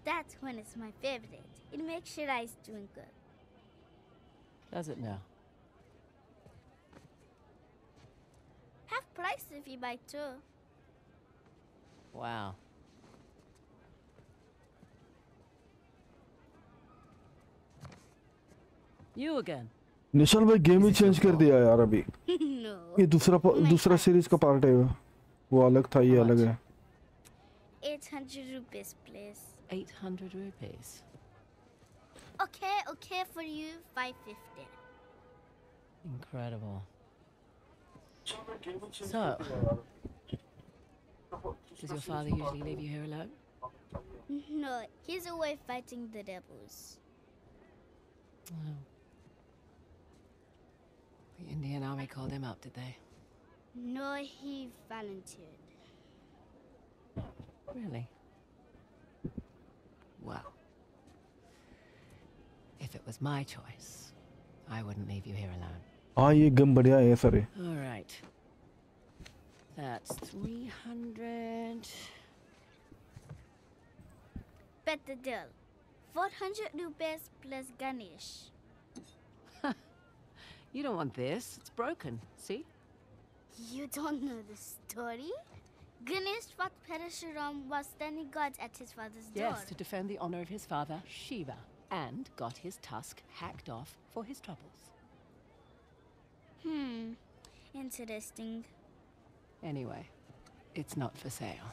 That's when it's my favorite. It makes your eyes twinkle. Does it now? Half price if you buy two. Wow. You again. Nishal भाई game ही change कर दिया यार अभी. No. ये दूसरा series का part है वो अलग था ये अलग है. 800 rupees please. 800 rupees. Okay for you 550. Incredible. So, does your father usually leave you here alone? No, he's away fighting the rebels. Oh. The Indian army called him up, did they? No, he volunteered. Really? Well, if it was my choice, I wouldn't leave you here alone. हाँ ये game बढ़िया है सारे. All right. That's 300. Bet the deal. 400 rupees plus Ganesh. You don't want this. It's broken. See? You don't know the story? Ganesh fought Parashuram while standing guard at his father's door. Yes, to defend the honor of his father, Shiva, and got his tusk hacked off for his troubles. Interesting. Anyway, it's not for sale.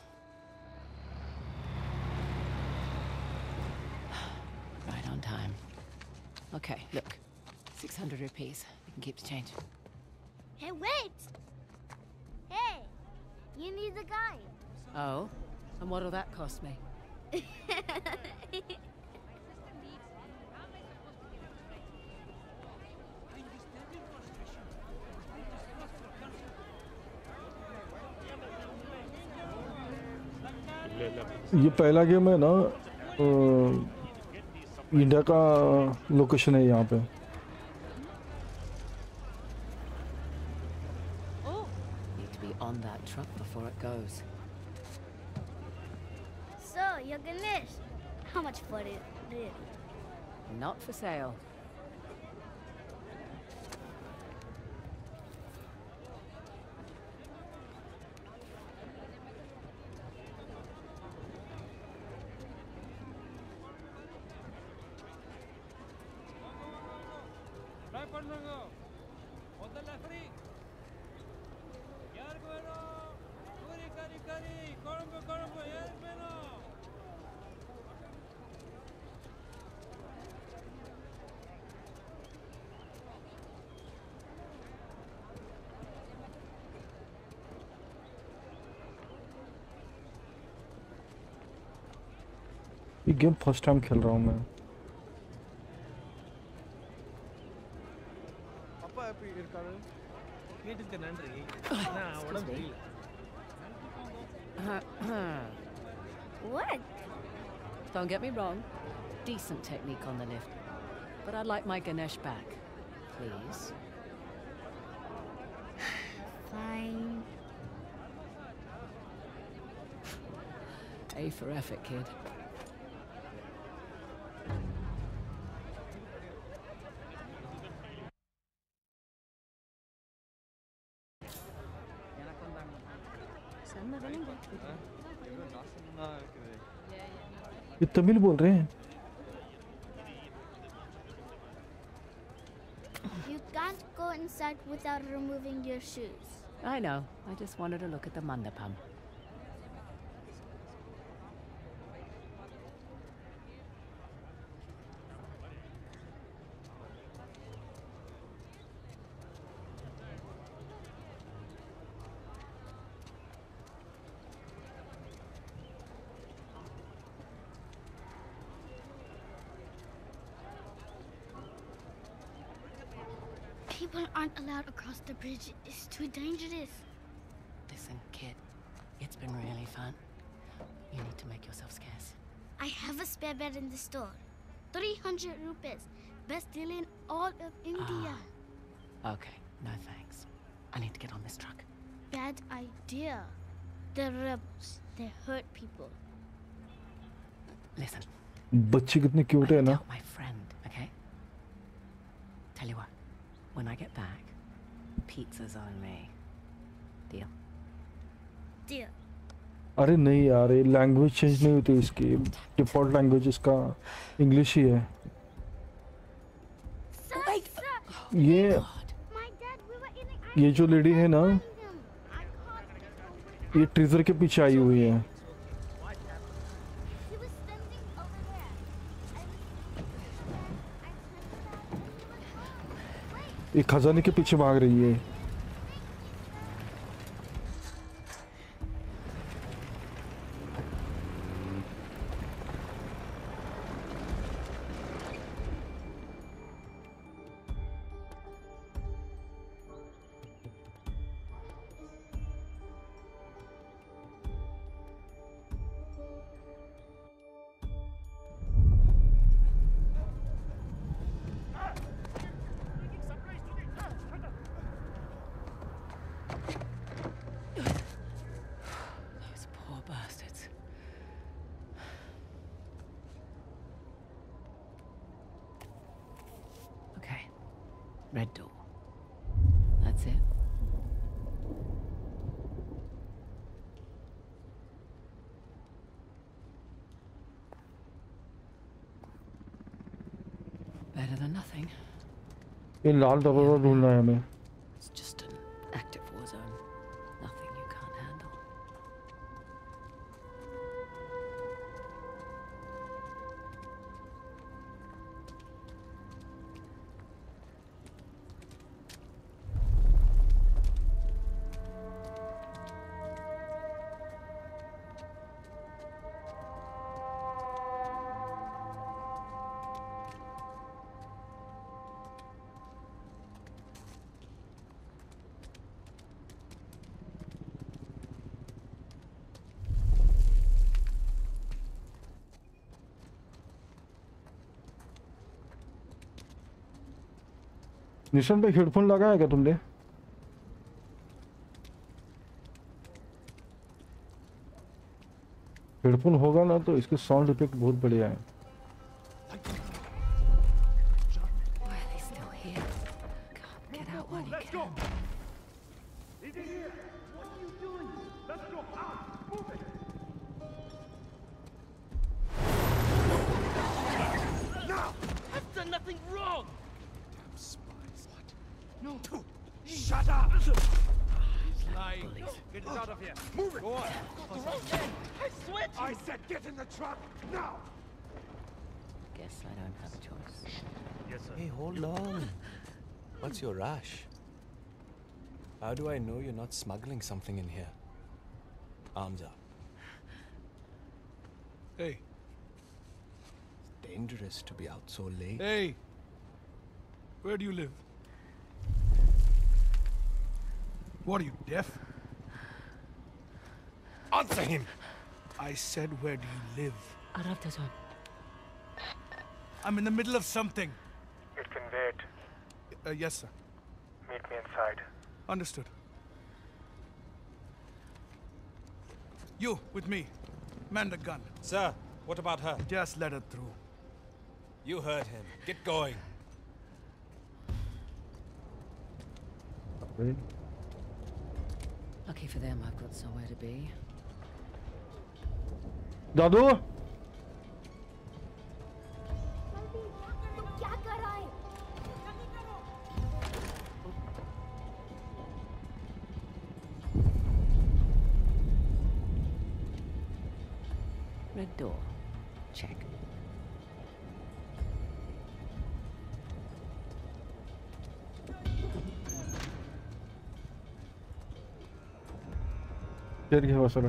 Right on time. Okay, look. 600 rupees. You can keep the change. Hey, wait! Hey, you need the guy. Oh? And what'll that cost me? ये पहला game है ना India का location है यहाँ पे. Need to be on that truck before it goes. So, you're Ganesh. How much for it, really? Not for sale. ये game first time खेल रहा हूँ मैं. What? Don't get me wrong. Decent technique on the lift. But I'd like my Ganesh back. Please. Fine. A for effort, kid. ये तमिल बोल रहे हैं. You can't go inside without removing your shoes. I know. I just wanted to look at the mandapam. People aren't allowed across the bridge. It's too dangerous. Listen, kid. It's been really fun. You need to make yourself scarce. I have a spare bed in the store. 300 rupees. Best deal in all of India. Okay, no thanks. I need to get on this truck. Bad idea. They're rebels. They hurt people. Listen, बच्ची कितनी cute है ना. Tell my friend, okay? Tell you what, when I get back, pizza's on me. Deal? Deal. अरे नहीं यार, ये language change नहीं होती इसकी. डिफॉल्ट लैंग्वेज इसका इंग्लिश ही है. Sir, sir. ये My dad, we were in the ये जो लेडी है ना, I called. ये ट्रेजर के पीछे आई हुई है. He was standing over there. ये खजाने के पीछे भाग रही है. Those poor bastards. Okay. Red door. That's it. Better than nothing. ये लाल दरवाजा ढूंढना है हमें. It's just an active war zone. Nothing you can't handle. निशान पे हेडफोन लगाया क्या तुमने? हेडफोन होगा ना तो इसके साउंड इफेक्ट बहुत बढ़िया है. Why are they still here? God, get out while you can. I've done nothing wrong! Spies. What? No. Shut up! Lying. Get it out of here. Move it! Go on. I swear to you! I said get in the truck, now! Guess I don't have a choice. Yes, sir. Hey, hold on. What's your rush? How do I know you're not smuggling something in here? Arms up. Hey. It's dangerous to be out so late. Hey! Where do you live? What are you, deaf? Answer him! I said, where do you live? Arabta zone. I'm in the middle of something. It can wait. Yes, sir. Meet me inside. Understood. You, with me. Man the gun. Sir, what about her? Just let her through. You heard him. Get going. Lucky for them, I've got somewhere to be. दादू क्या कर रहा है? Red door. Check. तेरी है वसरा.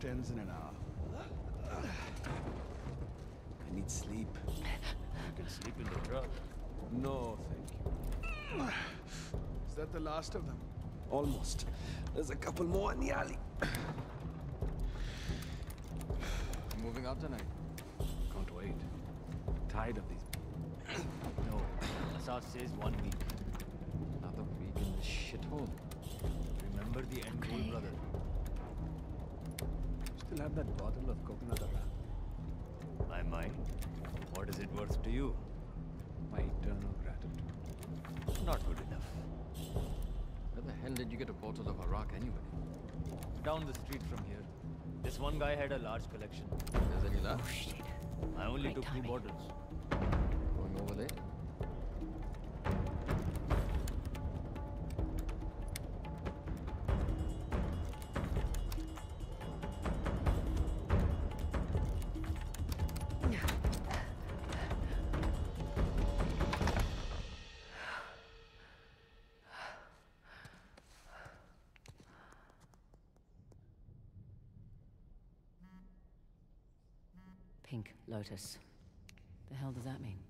ends in an hour. I need sleep. You can sleep in the truck. No, thank you. Is that the last of them? Almost. There's a couple more in the alley. Moving out tonight. Can't wait. Tired of these. No, Assad says 1 week. Another week in this shithole. Remember the end goal, brother. Still have that bottle of coconut arak. I might. What is it worth to you? My eternal gratitude. Not good enough. Where the hell did you get a bottle of arak anyway? Down the street from here. This one guy had a large collection. There's any left? Oh shit. I only Great took 2 timing. bottles. Going over later. Pink lotus. The hell does that mean?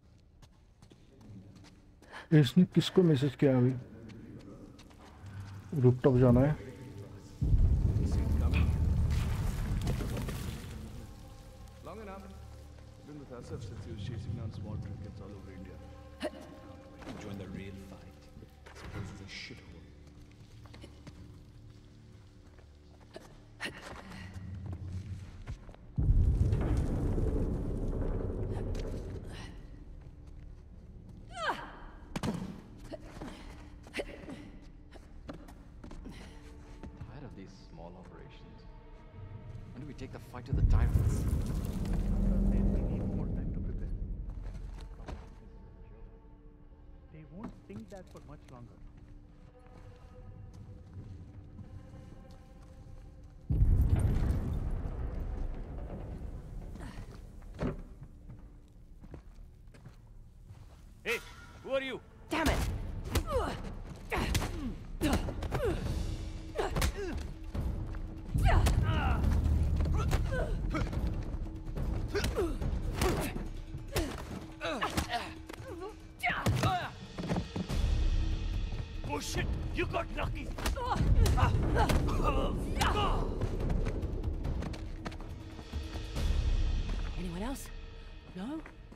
इसने किसको message किया अभी? Rooftop जाना है. Long enough. Been with Asaf since he was chasing down small trinkets all over India. Join the real fight. This place is a shithole. Tired of these small operations. When do we take the fight to the tyrants? They need more time to prepare. They won't think that for much longer. Hey, who are you? Damn it! Oh shit! You got lucky! Anyone else? No?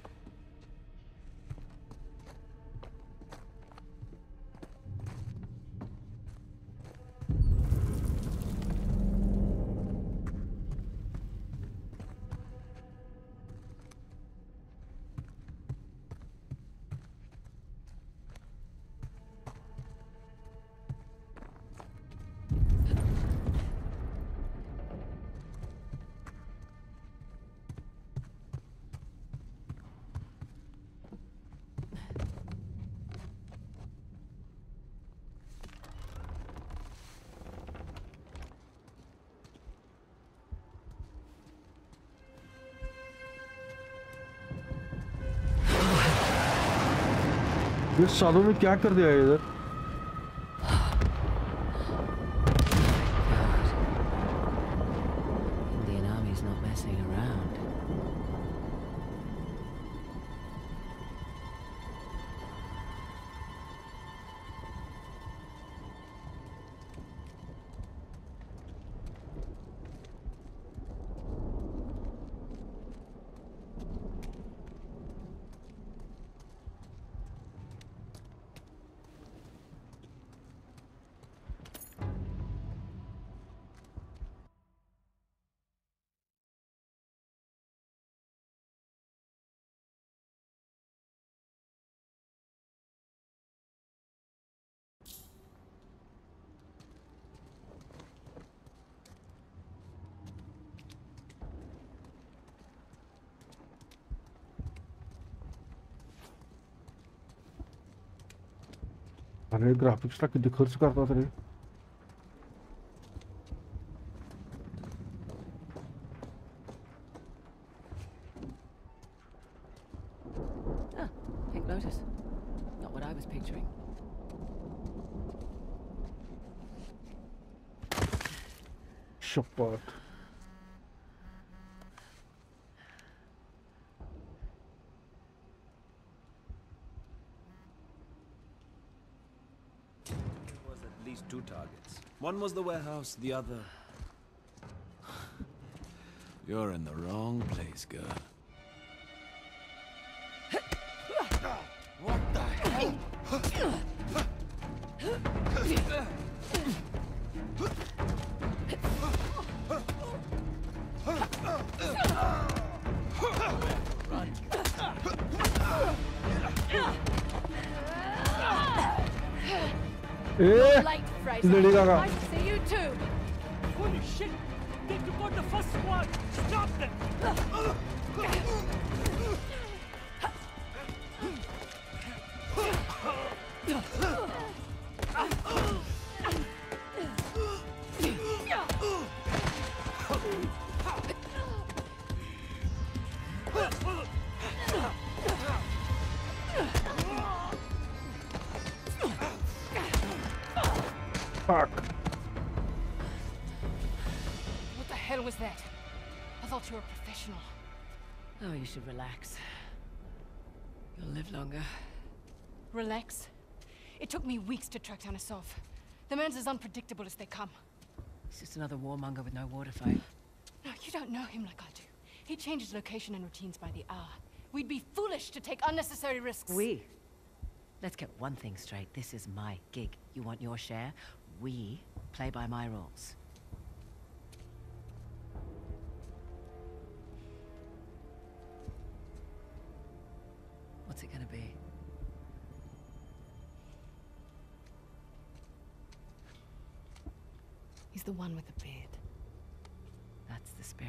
ये सालों में क्या कर दिया है इधर? Indian army's not messing around. अरे graphics ला किती खर्च करतात रे. Ah, Pink Lotus. Not what I was picturing. शपथ. least 2 targets. One was the warehouse, the other... You're in the wrong place, girl. What the hell? Light, Frazer. I see you too. Holy shit! They took out the first squad! Stop them! Fuck. What the hell was that? I thought you were a professional. Oh, you should relax. You'll live longer. Relax? It took me weeks to track down Asov. The man's as unpredictable as they come. He's just another warmonger with no war to fight. No, you don't know him like I do. He changes location and routines by the hour. We'd be foolish to take unnecessary risks. Let's get one thing straight. This is my gig. You want your share? We play by my rules. What's it gonna be? He's the one with the beard. That's the spirit.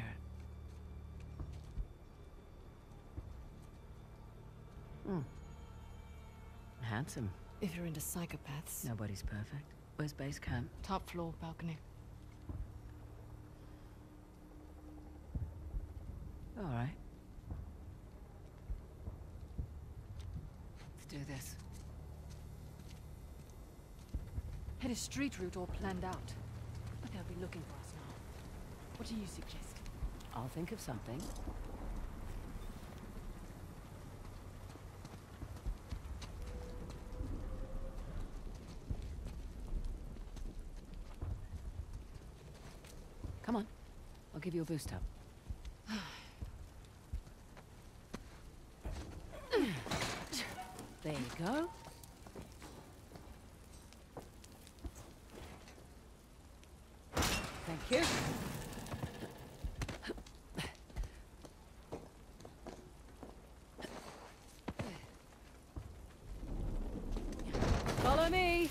Handsome. If you're into psychopaths. Nobody's perfect. Where's base camp? Top floor, balcony. All right. Let's do this. Had a street route all planned out. But they'll be looking for us now. What do you suggest? I'll think of something. Come on. I'll give you a boost up. There you go. Thank you. Follow me.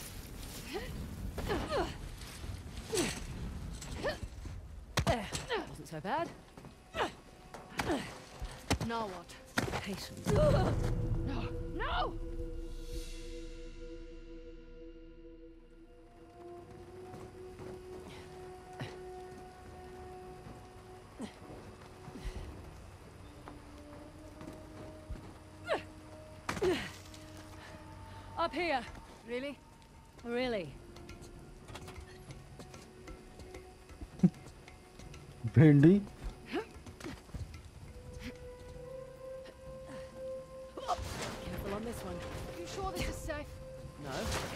Wasn't so bad. Now what? Patience. No! No! Up here. Really? Really? Bindi. Careful on this one. You sure this is safe? No.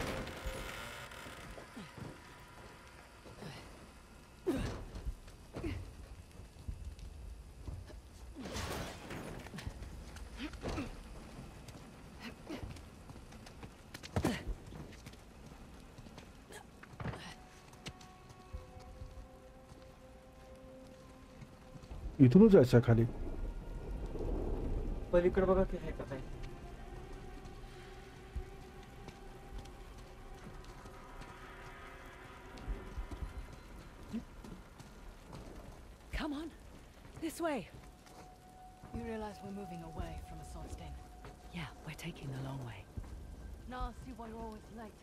इथून जायचं खाली पलीकडे बघा की आहे का काय Come on. This way. You realize we're moving away from Assad's den? Yeah, we're taking the long way. Now I'll see why you're always late.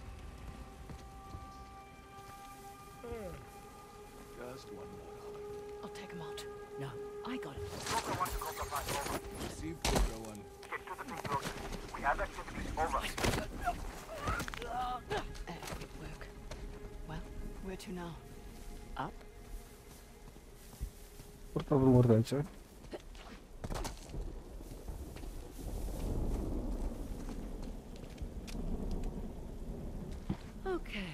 Just one more hour. him out. No, I got him. Broker 1 to Cobra 5, over. Received Cobra 1. Get to the pink road. We have activity, over. Good work. Well, where to now? Up? Portador morderczy. Okay.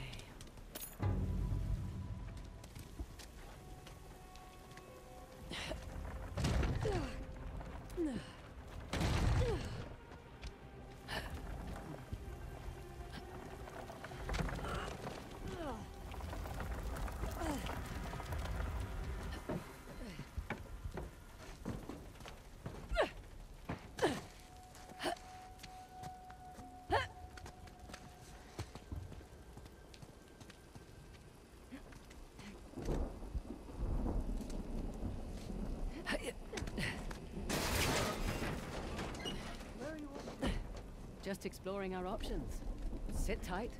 Just exploring our options. Sit tight.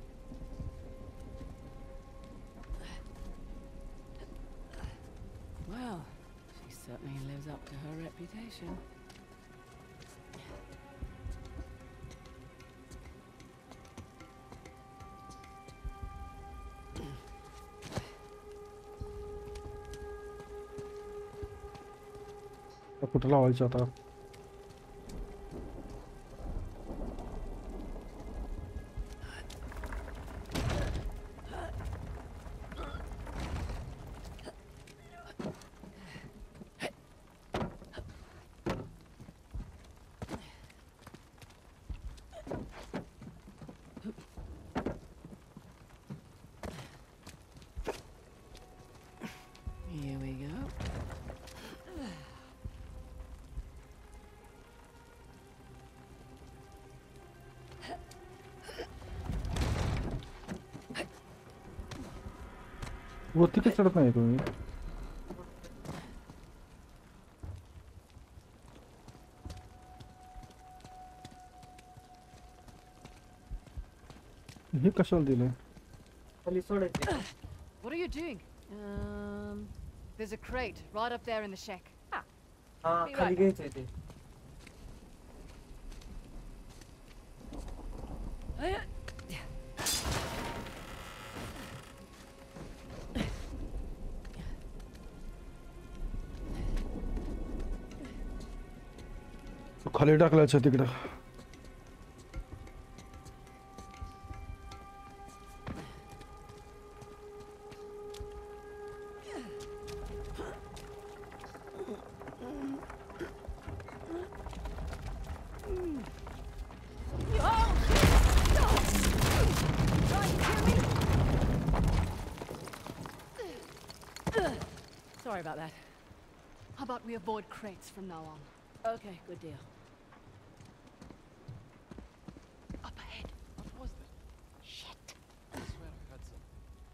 Well, she certainly lives up to her reputation. कुठला व्हायचा आता Here we go. वरती का चढत नाही तुम्ही हे कशाला दिले What are you doing? There's a crate right up there in the shack. हाँ Be खाली right गए थे खाली टाकलायचं तिकडं Sorry about that. How about we avoid crates from now on? Okay, good deal. Up ahead. What was that? Shit. I swear I heard some.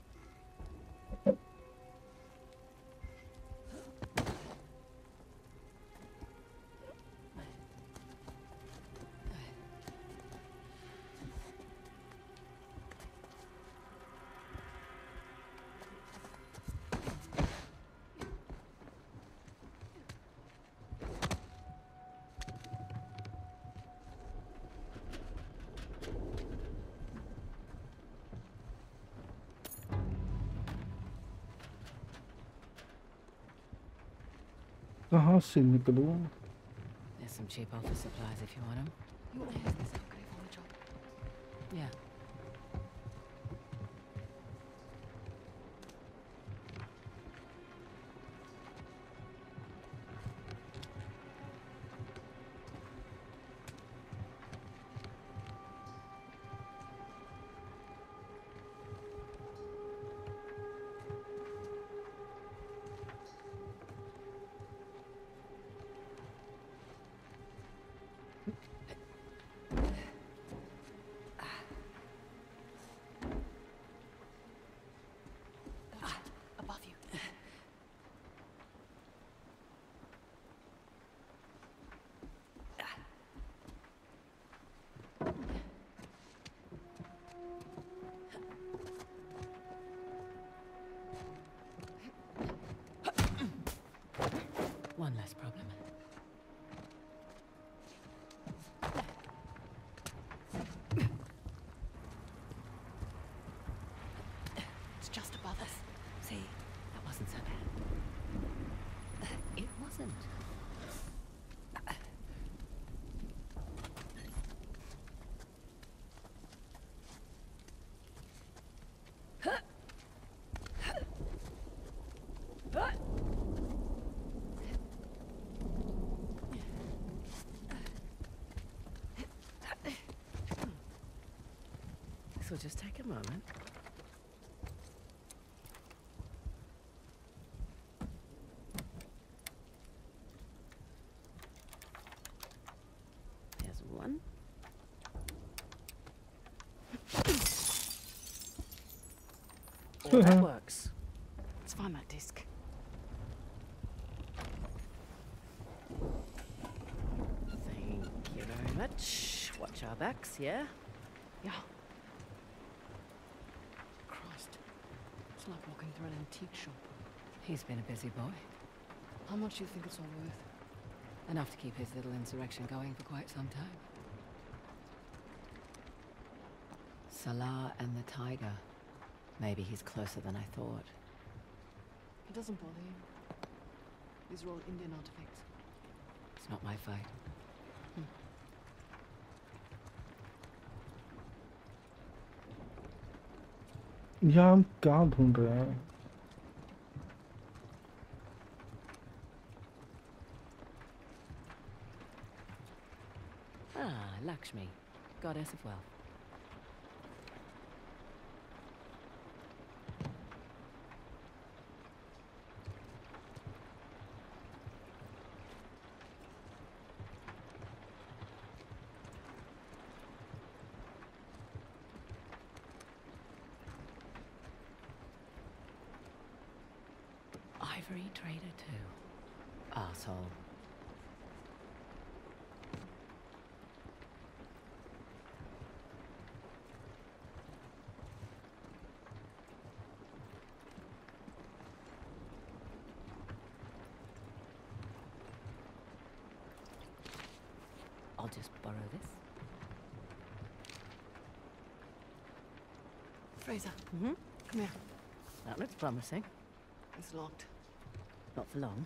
कहाँ से निकलूं There's some cheap office supplies if you want them. You always this upgrade on the job. Yeah. This will just take a moment. There's one. Oh, that works. Let's find that disc. Thank you very much. Watch our backs, yeah? Yeah. Christ. It's like walking through an antique shop. He's been a busy boy. How much do you think it's all worth? Enough to keep his little insurrection going for quite some time. Salah and the tiger. Maybe he's closer than I thought. It doesn't bother you. These are all Indian artifacts. It's not my fight. यहाँ हम क्या ढूंढ रहे हैं? Ah, Lakshmi, goddess of wealth. Ivory trader too. Arsehole. I'll just borrow this. Frazer. Come here. That looks promising. It's locked. Not for long.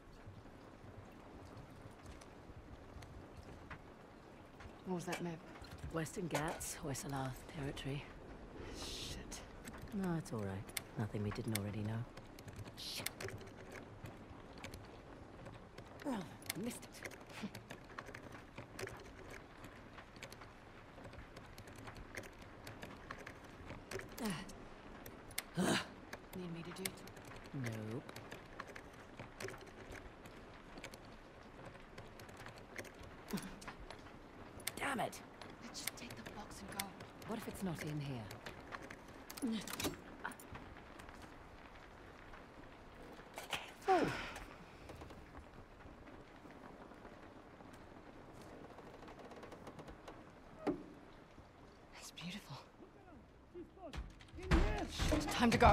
What was that map? Western Ghats, Hoysala territory. Shit. No, it's all right. Nothing we didn't already know. Shit. Oh, missed it. Need me to do it? Nope. Damn it! Let's just take the box and go. What if it's not in here? Oh. It's beautiful. It's time to go.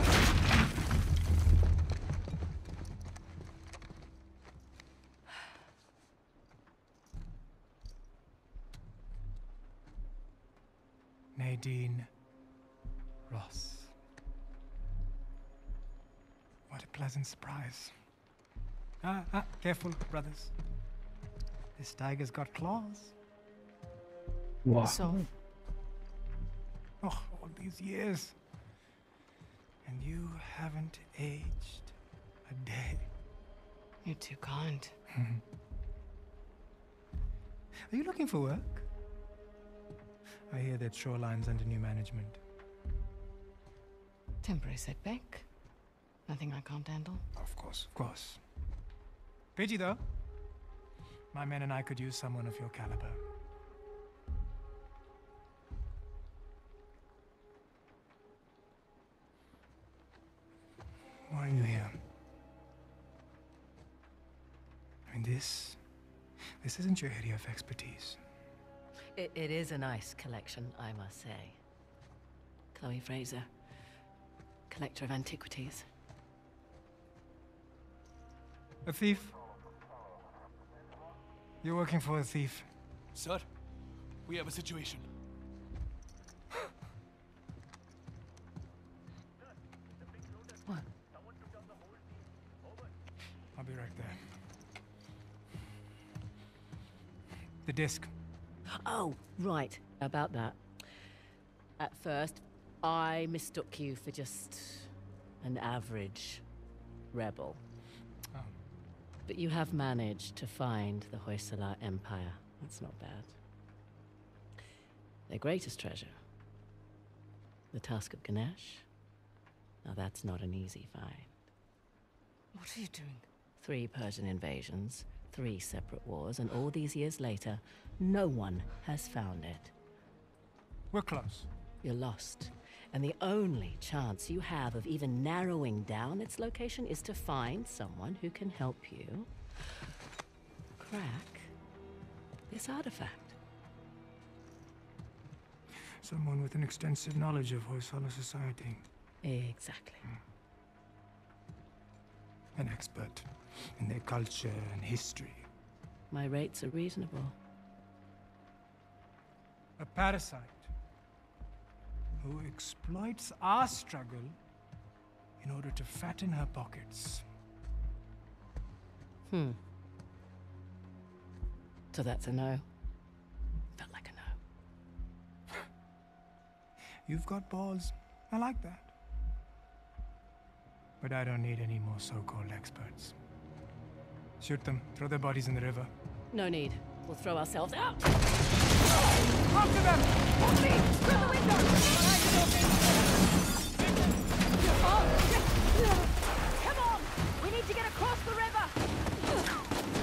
Nadine Ross. What a pleasant surprise. Careful, brothers. This tiger's got claws. Wow. So, Oh, all these years. And you haven't aged a day. you're too kind. Are you looking for work? I hear that Shoreline's under new management. Temporary setback. Nothing I can't handle. Of course, of course. Pity though. My men and I could use someone of your caliber. Why are you here? I mean, this isn't your area of expertise. It is a nice collection, I must say. Chloe Frazer, collector of antiquities. A thief? You're working for a thief. Sir, we have a situation. What? I'll be right there. The disc. Oh, right, about that. At first, I mistook you for just an average rebel. Oh. But you have managed to find the Hoysala Empire. That's not bad. Their greatest treasure The Tusk of Ganesh? Now that's not an easy find. What are you doing? 3 Persian invasions, 3 separate wars, and all these years later, no one has found it. We're close. You're lost. And the only chance you have of even narrowing down its location is to find someone who can help you crack this artifact. Someone with an extensive knowledge of Hoysala society. Exactly. An expert in their culture and history. My rates are reasonable. A parasite who exploits our struggle in order to fatten her pockets. So that's a no. Felt like a no. You've got balls. I like that. But I don't need any more so-called experts. Shoot them. Throw their bodies in the river. No need. We'll throw ourselves out. After them! Help me! Through the window! Come on! We need to get across the river!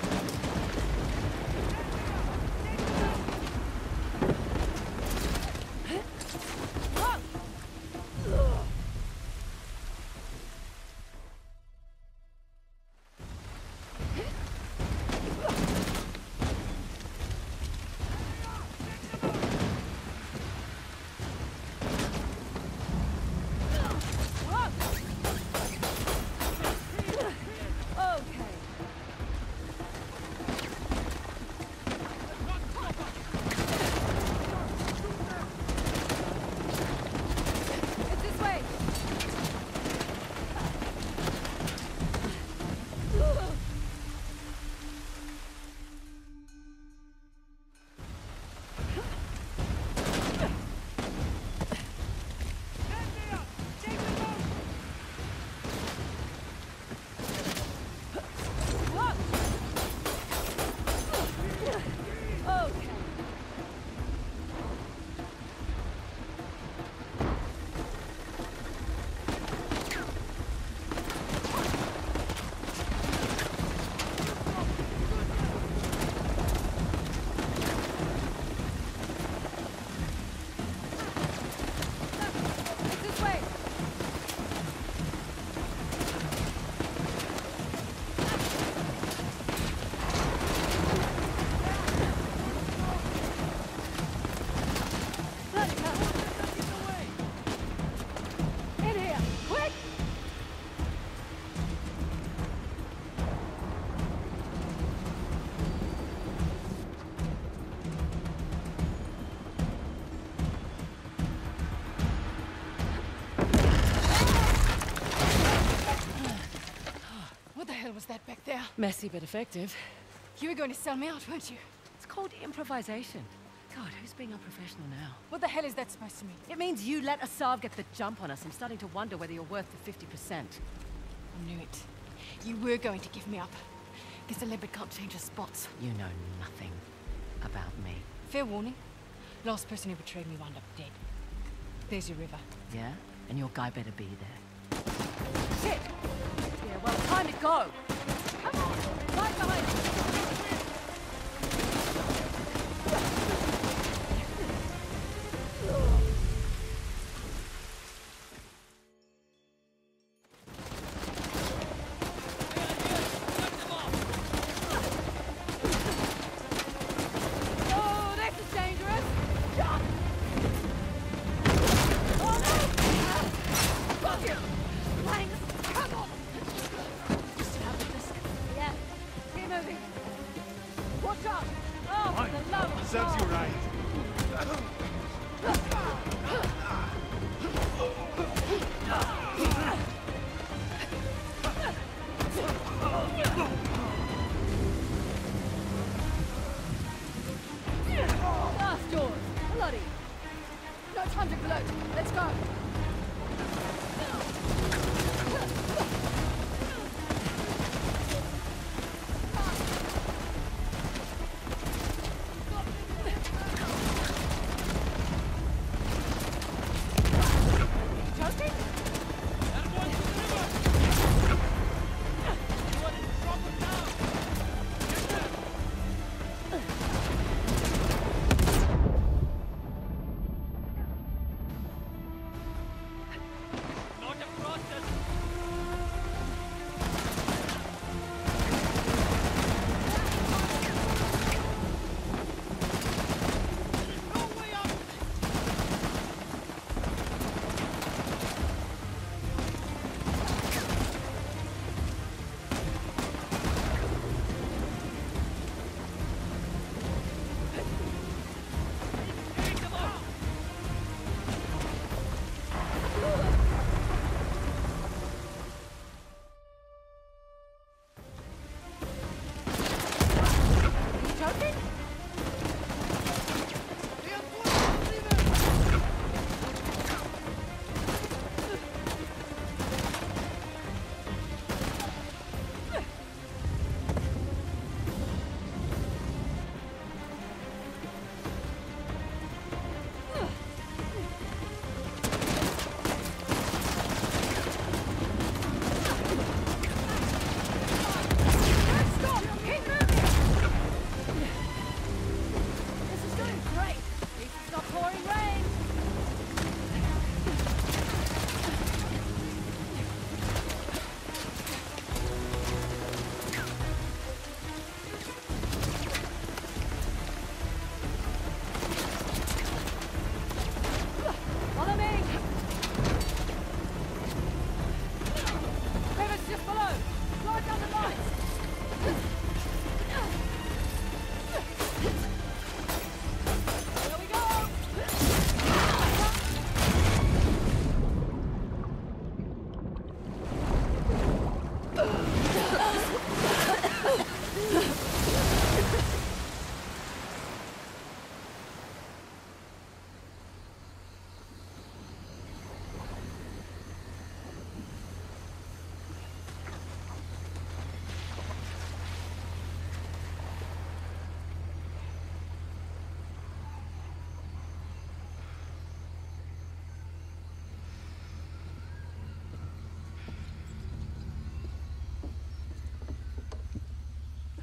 Was that back there? Messy but effective. You were going to sell me out, weren't you? It's called improvisation. God, who's being unprofessional now? What the hell is that supposed to mean? It means you let Asav get the jump on us. I'm starting to wonder whether you're worth the 50%. I knew it. You were going to give me up. Guess a leopard can't change her spots. You know nothing about me. Fair warning. Last person who betrayed me wound up dead. There's your river. Yeah? And your guy better be there. Shit! Yeah, well, time to go! Come on! Right behind you!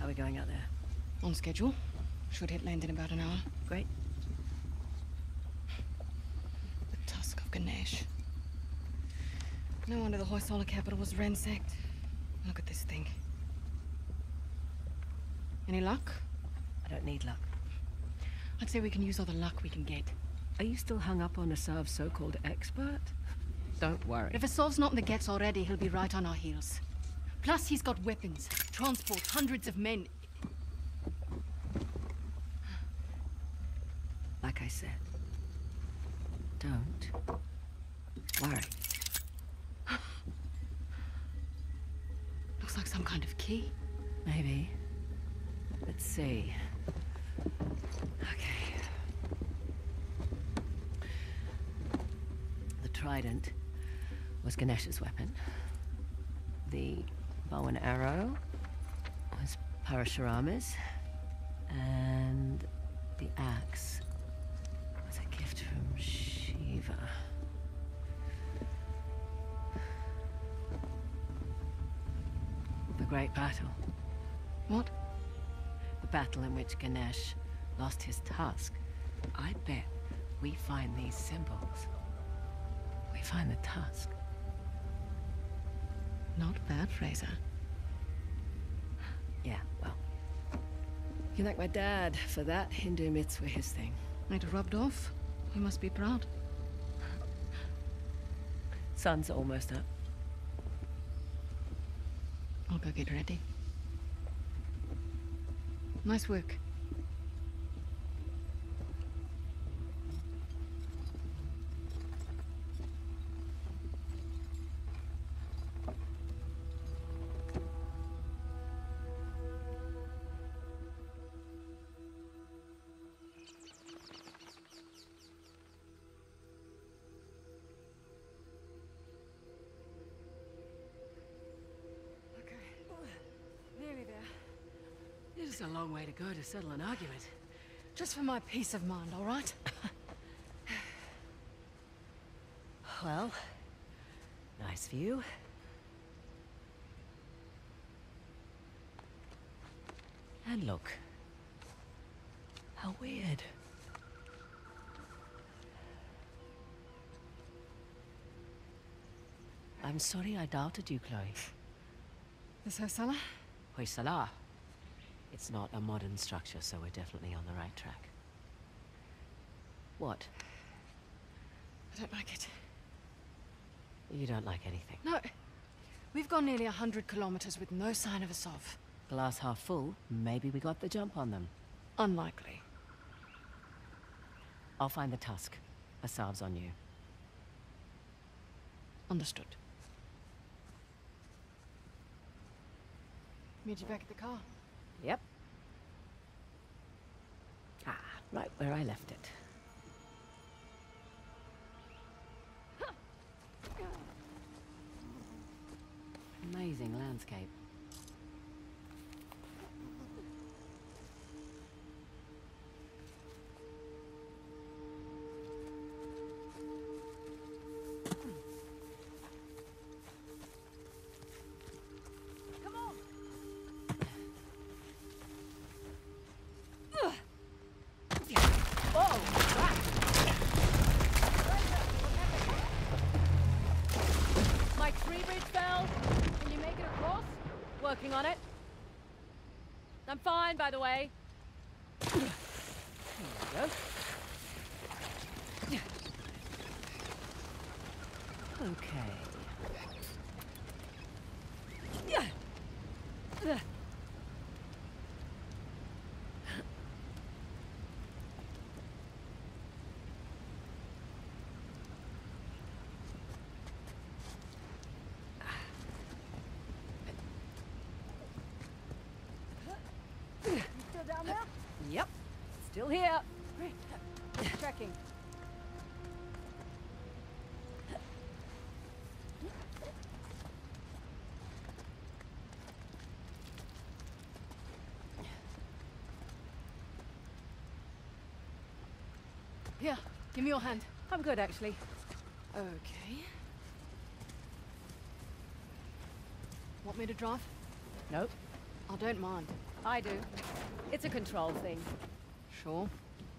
How are we going out there? On schedule. Should hit land in about an hour. Great. The tusk of Ganesh. No wonder the Hoysala capital was ransacked. Look at this thing. Any luck? I don't need luck. I'd say we can use all the luck we can get. Are you still hung up on Asav's so-called expert? Don't worry. If Asav's not in the Gets already, he'll be right on our heels. Plus, he's got weapons, transport, hundreds of men. Like I said, don't worry. Looks like some kind of key. Maybe. Let's see. Okay. The trident was Ganesh's weapon. The bow and arrow was Parashurama's. And the axe was a gift from Shiva. The Great Battle. What? The battle in which Ganesh lost his tusk. I bet we find these symbols. We find the tusk. Not bad, Frazer. Yeah, well. You can thank my dad for that. Hindu myths were his thing. It rubbed off. You must be proud. Sun's almost up. I'll go get ready. Nice work. It's a long way to go to settle an argument. Just for my peace of mind, all right? Well, nice view. And look. How weird. I'm sorry I doubted you, Chloe. This Hoysala? Hoysala. It's not a modern structure, so we're definitely on the right track. What? I don't like it. You don't like anything. No. We've gone nearly 100 kilometers with no sign of Asav. Glass half full, maybe we got the jump on them. Unlikely. I'll find the tusk. Asav's on you. Understood. Meet you back at the car. Yep. Ah, right where I left it. Amazing landscape. Working on it. I'm fine, by the way. There we go. Okay. Down there? Yep. Still here. Great. Checking. Here, give me your hand. I'm good, actually. Okay. Want me to drive? Nope. I don't mind. I do. It's a control thing. Sure.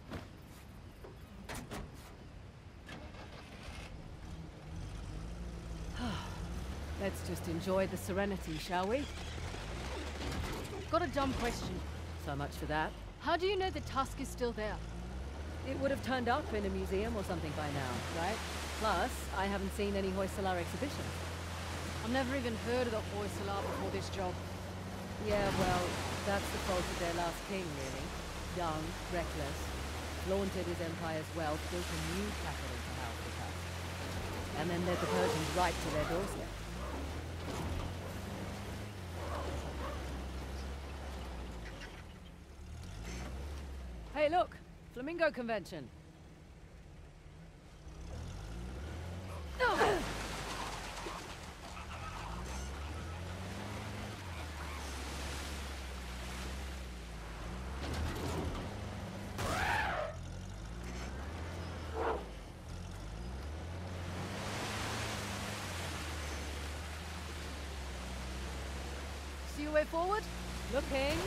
Let's just enjoy the serenity, shall we? Got a dumb question. So much for that. How do you know the tusk is still there? It would have turned up in a museum or something by now, right? Plus, I haven't seen any Hoysalar exhibitions. I've never even heard of the Hoysalar before this job. Yeah, well, that's the fault of their last king, really. Young, reckless, flaunted his empire's wealth, built a new capital to house the tusk. And then led the Persians right to their doorstep. Hey, look! Flamingo convention. See your way forward? Looking.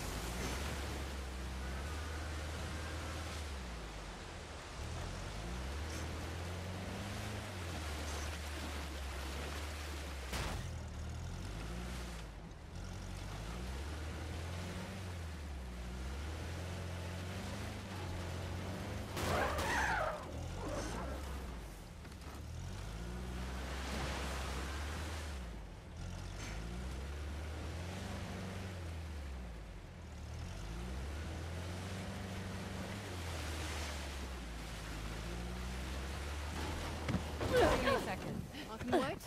Give me a second. I can wait.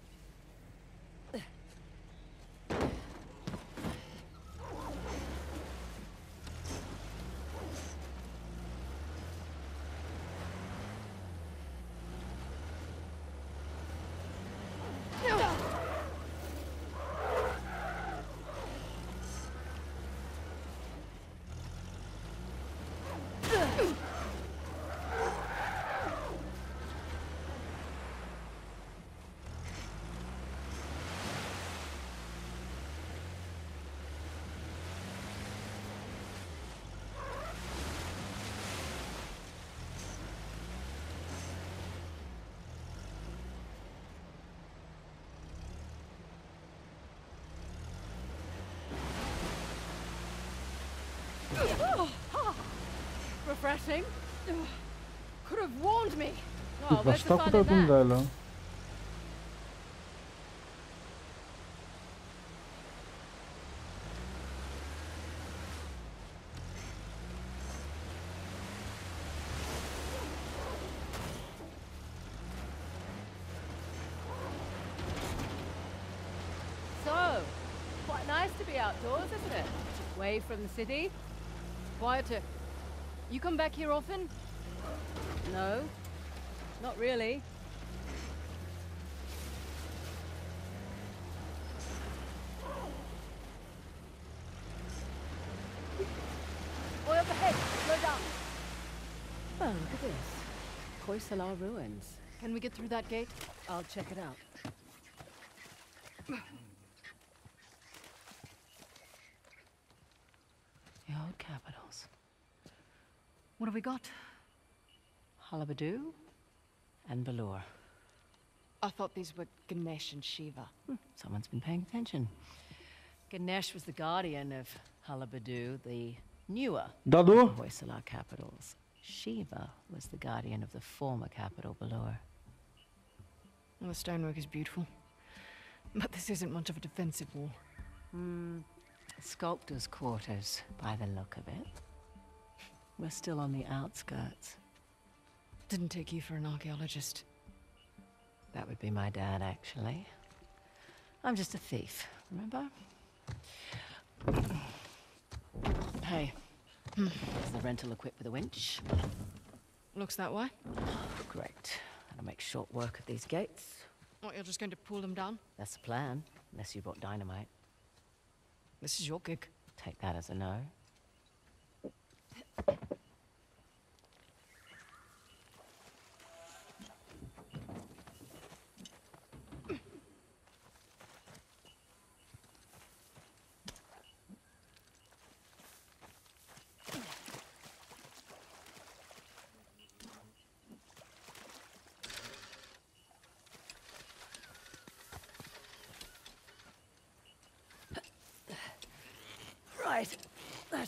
Refreshing. Could have warned me. Well, where's the fun in that? Dala. So, quite nice to be outdoors, isn't it? Away from the city. Quieter. You come back here often? No, not really. Boy up ahead. Slow down. Oh, look at this. Hoysalar ruins. Can we get through that gate? I'll check it out. The old capitals. What have we got? Halabadu and Balur. I thought these were Ganesh and Shiva. Someone's been paying attention. Ganesh was the guardian of Halabadu, the newer Dadu? Hoysalar capitals. Shiva was the guardian of the former capital, Balur. Well, the stonework is beautiful. But this isn't much of a defensive war. Sculptor's quarters, by the look of it. We're still on the outskirts. Didn't take you for an archaeologist. That would be my dad, actually. I'm just a thief, remember? Hey, is the rental equipped with a winch? Looks that way. Great. I'll make short work of these gates. What, you're just going to pull them down? That's the plan, unless you brought dynamite. This is your gig. Take that as a no.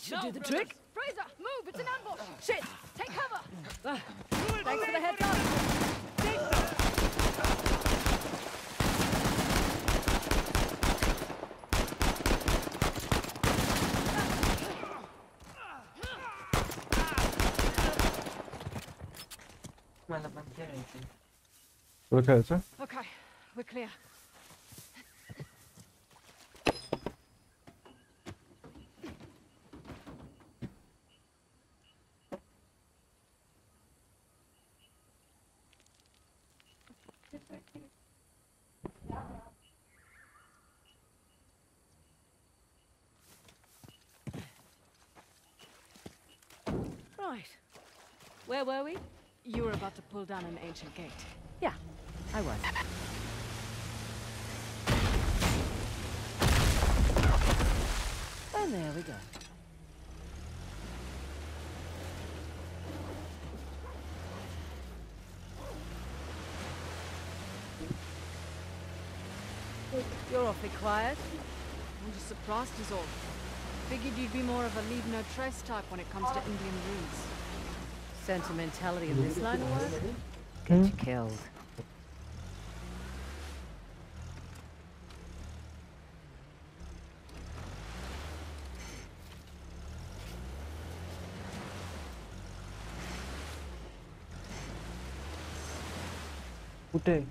should do the trick. Frazer, move! It's an ambush! Shit! Take cover! Thanks for the heads up! Okay, sir. Okay, we're clear. Right. Where were we? You were about to pull down an ancient gate. Yeah, I was. And there we go. You're awfully quiet. I'm just surprised is all. Figured you'd be more of a leave no trace type when it comes to Indian runes. Sentimentality in this line of work? Get you killed. Ute.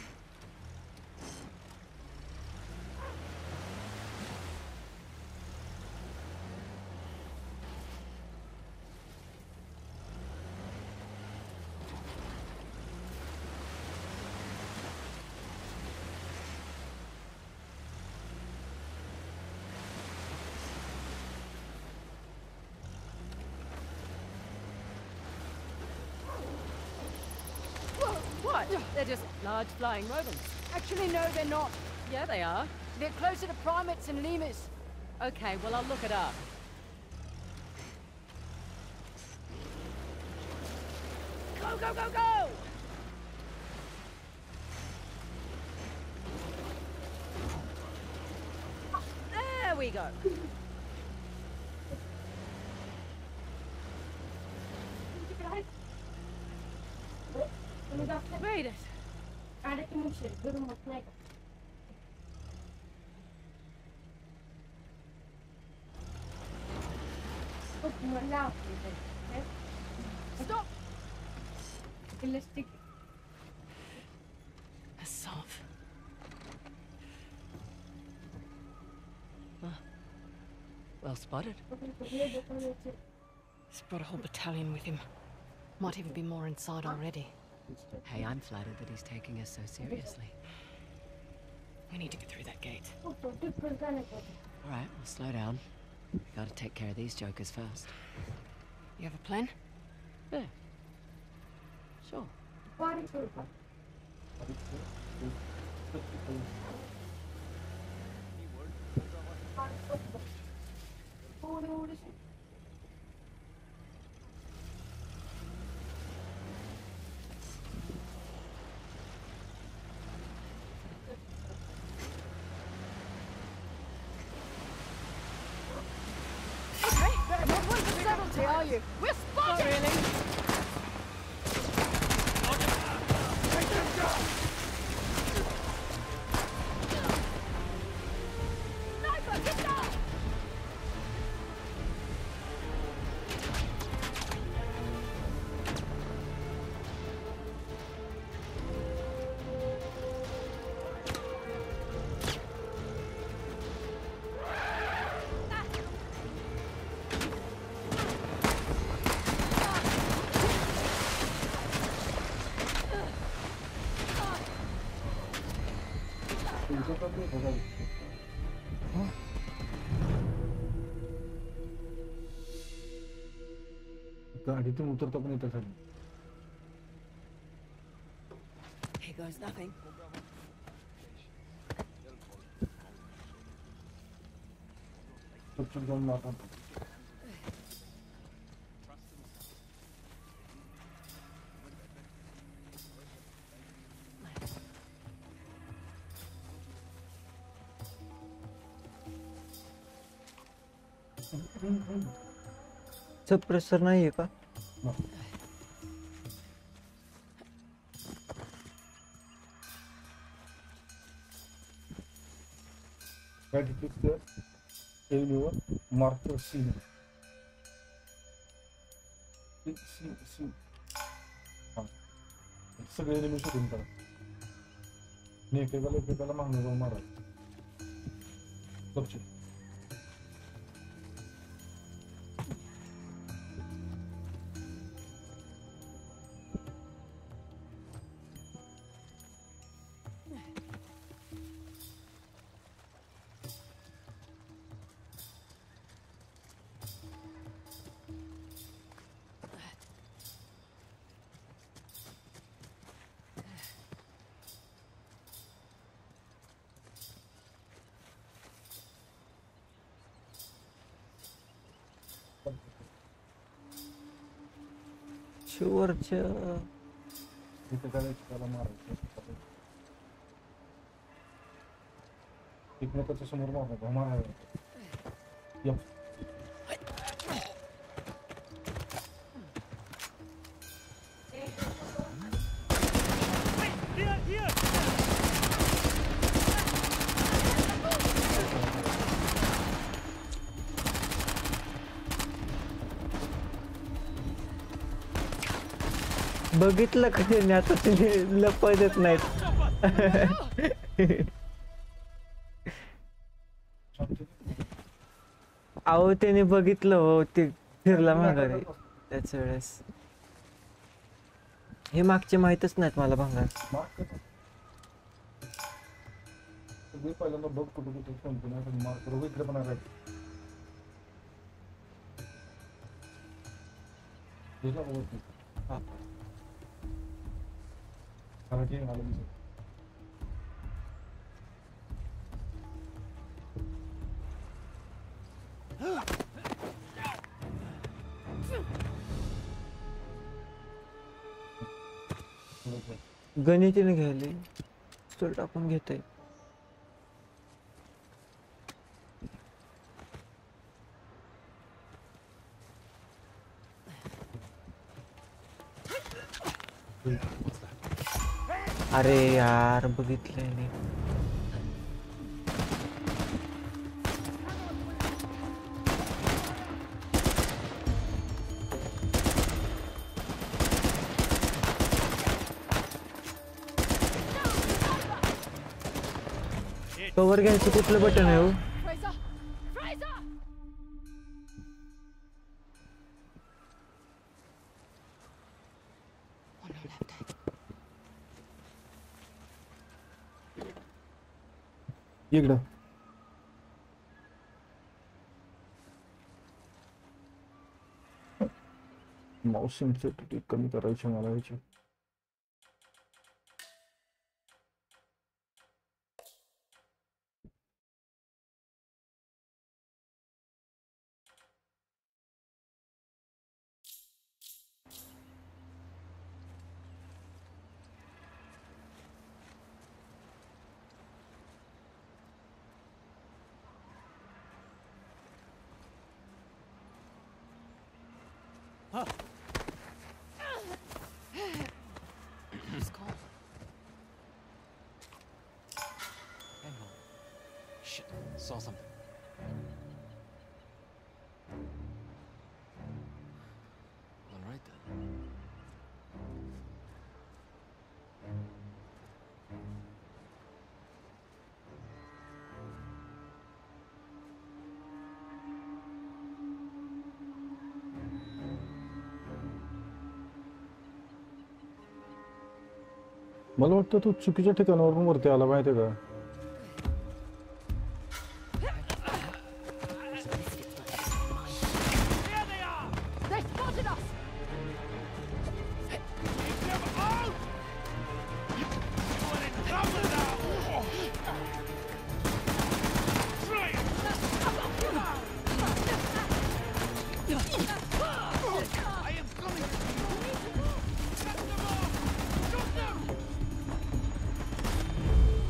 What? They're just large flying rodents. Actually, no, they're not. Yeah, they are. They're closer to primates and lemurs. Okay, well, I'll look it up. Go, go, go, go! There we go. Made it. Stop! A solve. Well spotted. He's brought a whole battalion with him. Might even be more inside already. Hey, I'm flattered that he's taking us so seriously. We need to get through that gate. All right, we'll slow down. We gotta take care of these jokers first. You have a plan? Yeah. Sure. Not one for subtlety, are you? We're spotted! Really? Sniper, get down! गाडीतून उतरतो पण इथं खाली. Here goes nothing. पटकन जाऊन मारा. Suppressor नाही आहे का? Right click there, aim your marker C. सगळे एनिमी शूटिंग करा. मी एकेकाला मागणं जाऊन मारा. गपचूप. शेवटच्या एकेकाला मारायचं. एकमेकाच्या समोर मारायचं. यप. बघितलं का त्याने आता ते लपा देत नाहीत. अहो त्याने बघितलं हो ते फिरला माघारी त्याच वेळेस. हे मागचे माहितच नाहीत मला भंगार. पहिल्यांदा बघ कुठे कुठे संपूर्ण मार्क करू इकडे पण आहे. गणितीने घ्यायला स्टोर टाकून घेता येईल. अरे यार बघितलंय नाही. कवर घ्यायचं कुठलं बटन आहे हो? इकडं माउस सेन्सिटिव्हिटी कमी करायची मला याची. Saw something. All right then. मला वाटतं तू चुकीच्या ठिकाणावरून वरती आला माहिती का?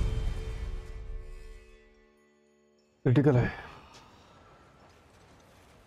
क्रिटिकल आहे.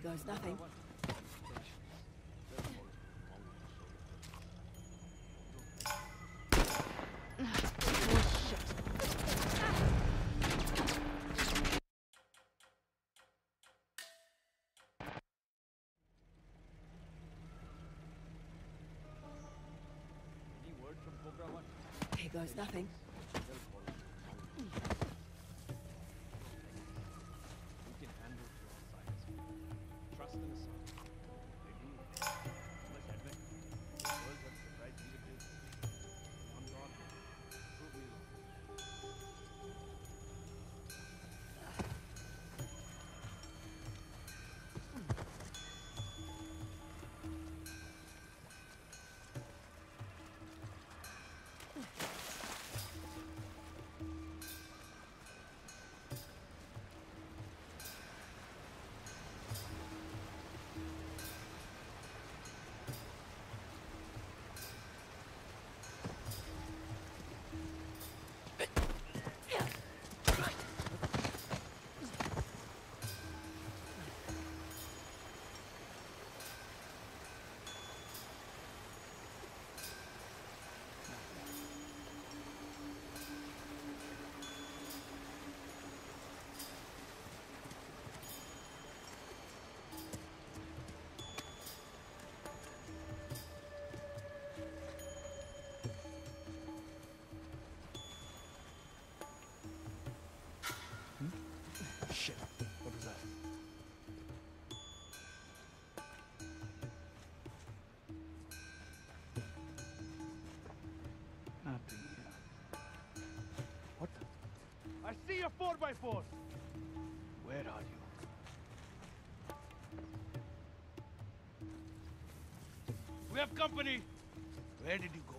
goes nothing. Here goes nothing. Shit. What was that? Nothing here. What the? I see a 4x4! Where are you? We have company! Where did you go?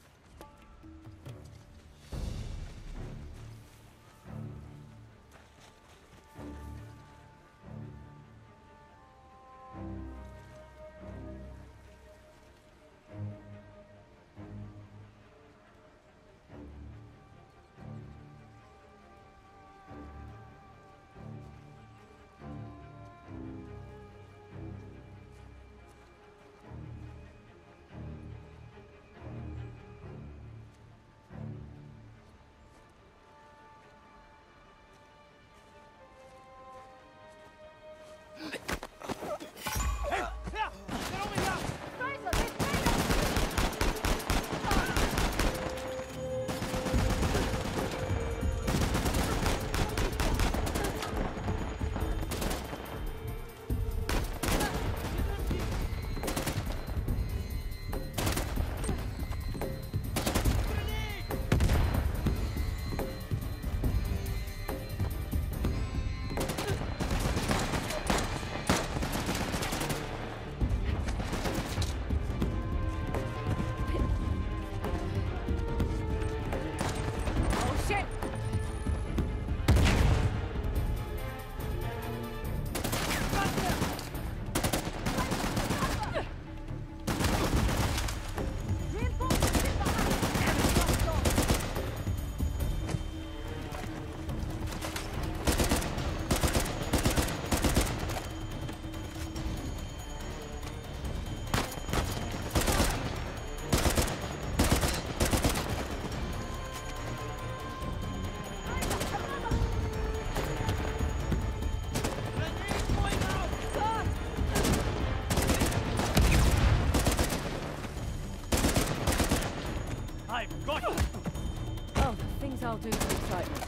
Oh, things I'll do for excitement.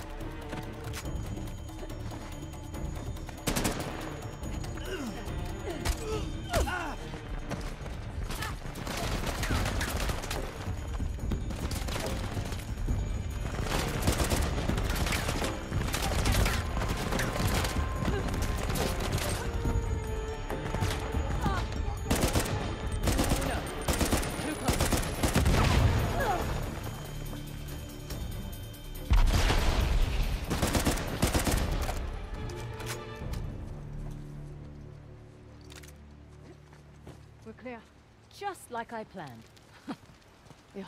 We're clear. Just like I planned. Yeah.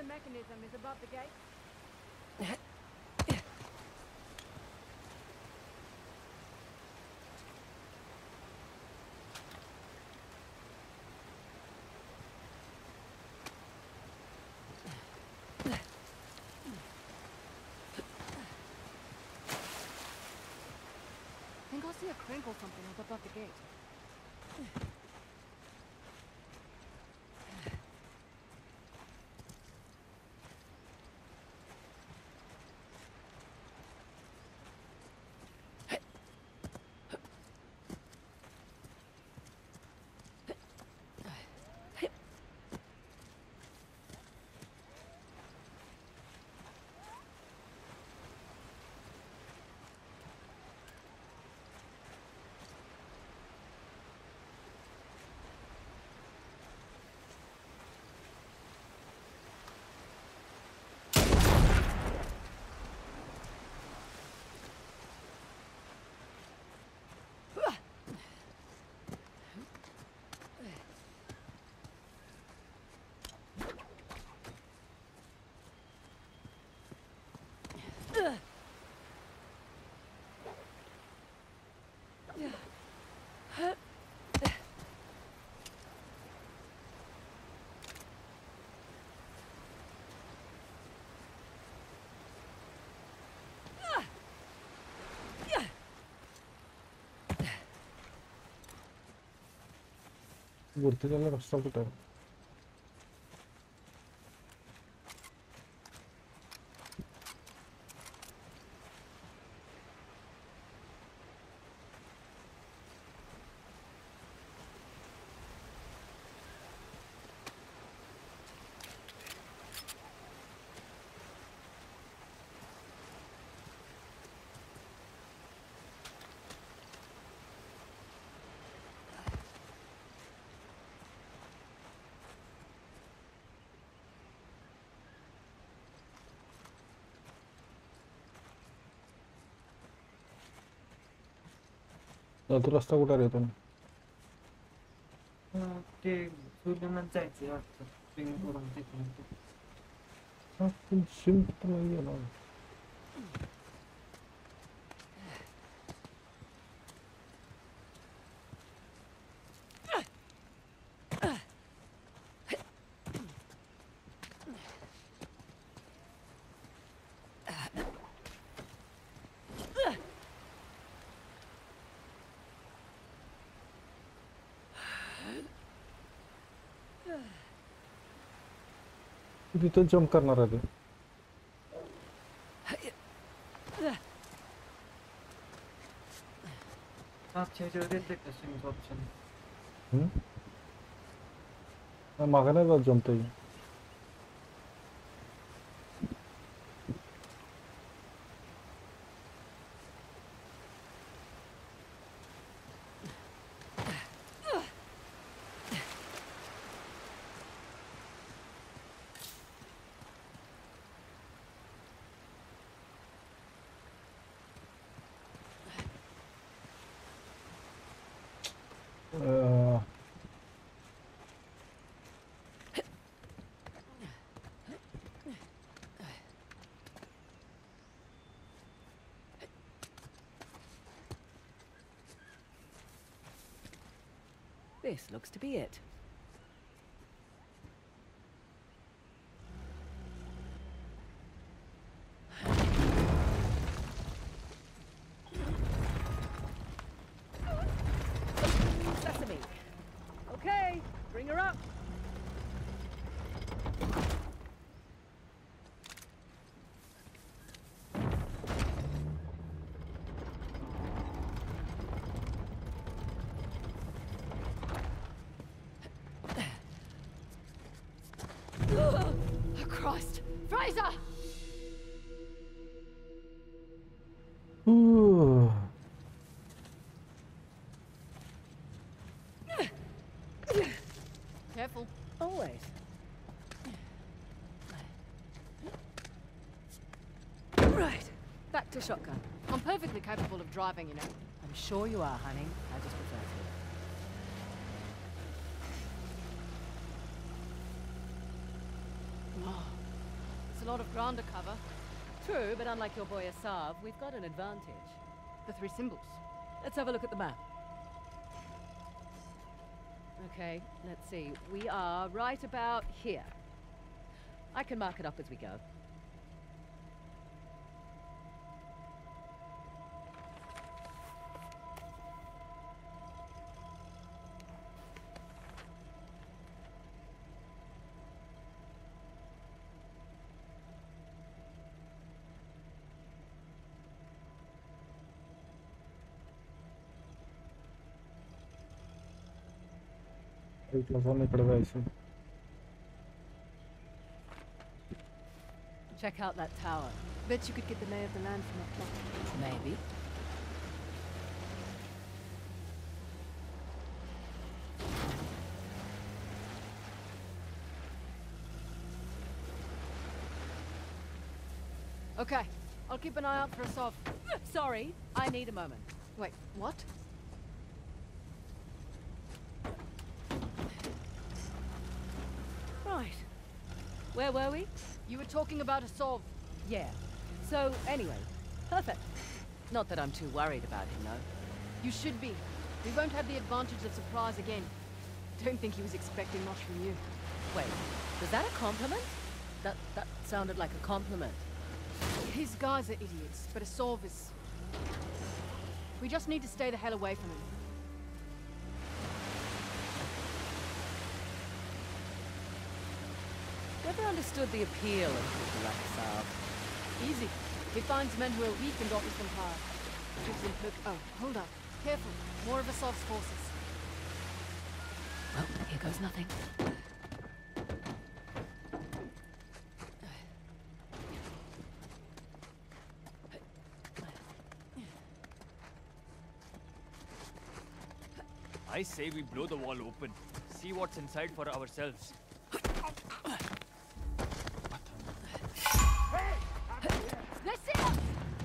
mechanism is above the gate. I think I'll see a crank or something up above the gate. वरती जायला रस्ता कुठे आहे? तो रस्ता कुठे रे इथून? ते सूर्यनाथ जायचं वाटतं स्विंग करून तिकडून. स्विंग तर नाहीये ना. तिथं जंप करणार आहे ते. मागच्या ह्याच्यावर देते का स्विंग ऑप्शन? मागे नाही जात jump. This looks to be it. Sesame. Okay, bring her up. Christ! Frazer! Ooh. Careful. Always. Right. Back to shotgun. I'm perfectly capable of driving, you know. I'm sure you are, honey. I just prefer to. Whoa. lot of ground to cover. True, but unlike your boy Asav, we've got an advantage. The 3 symbols. Let's have a look at the map. Okay, let's see. We are right about here. I can mark it up as we go. Check out that tower. Bet you could get the lay of the land from up top. Maybe. Okay, I'll keep an eye out for Asav. Sorry, I need a moment. Wait, what? Right. Where were we? You were talking about Asav. Yeah. So, anyway, perfect. Not that I'm too worried about him, though. You should be. We won't have the advantage of surprise again. Don't think he was expecting much from you. Wait, was that a compliment? That sounded like a compliment. His guys are idiots, but Asav is... We just need to stay the hell away from him. Never understood the appeal of people like Asav. Easy. He finds men who are weak and offers them power. Gives them Oh, hold up. Careful. More of Asav's forces. Well, here goes nothing. I say we blow the wall open. See what's inside for ourselves. Let's see us!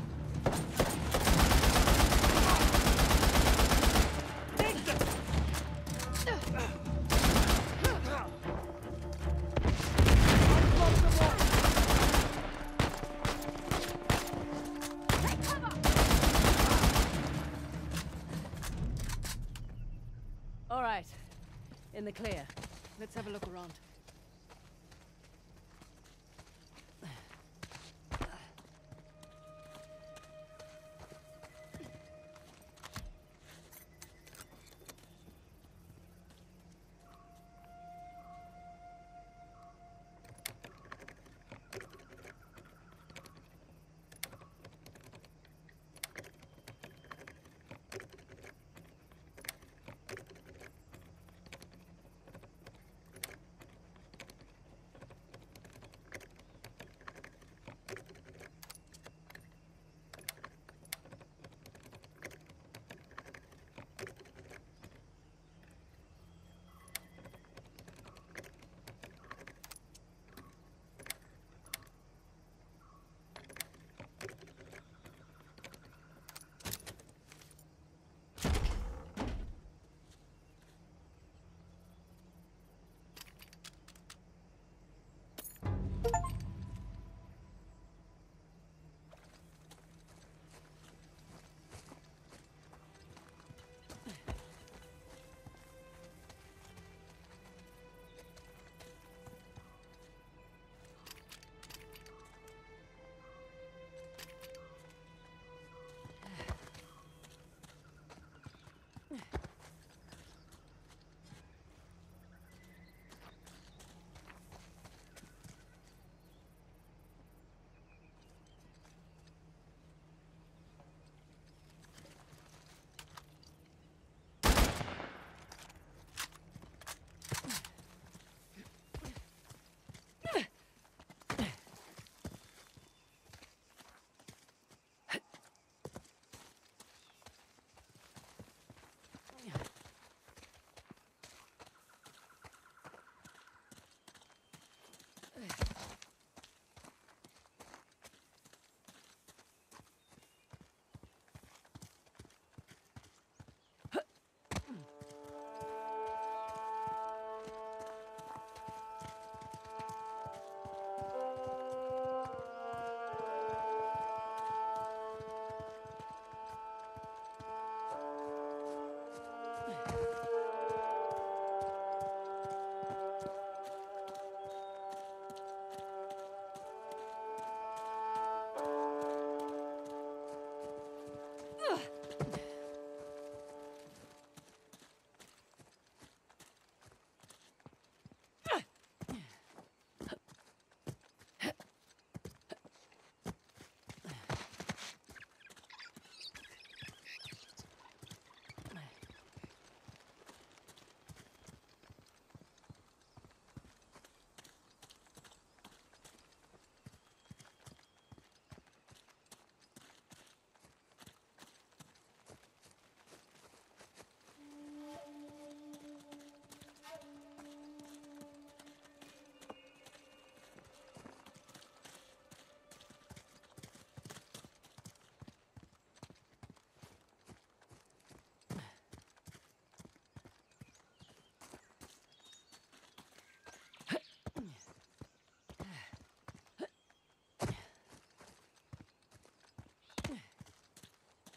All right, in the clear. Let's have a look around.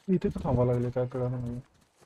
इथे तर थांबा लागले काय कळलं नाही.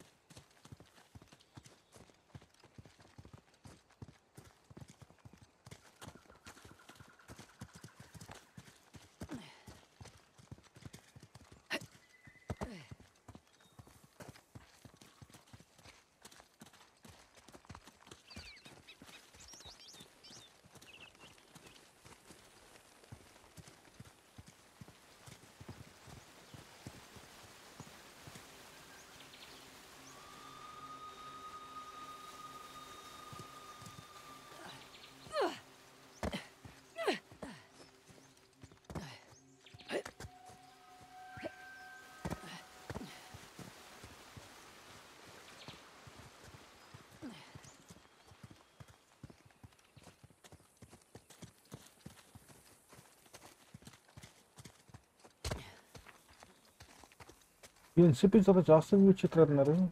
NCP जरा जास्त विचित्र असणार आहे.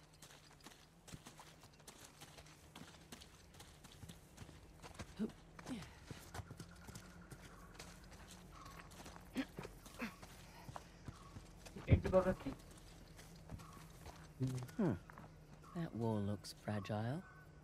That wall looks fragile.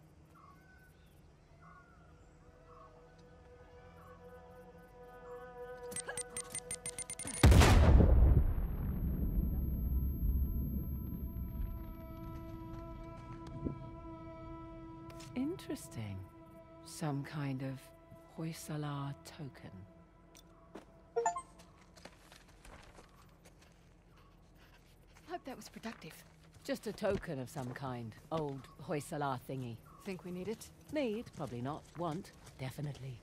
Interesting. Some kind of Hoysala token. Hope that was productive. Just a token of some kind. Old Hoysala thingy. Think we need it? Need? Probably not. Want? Definitely.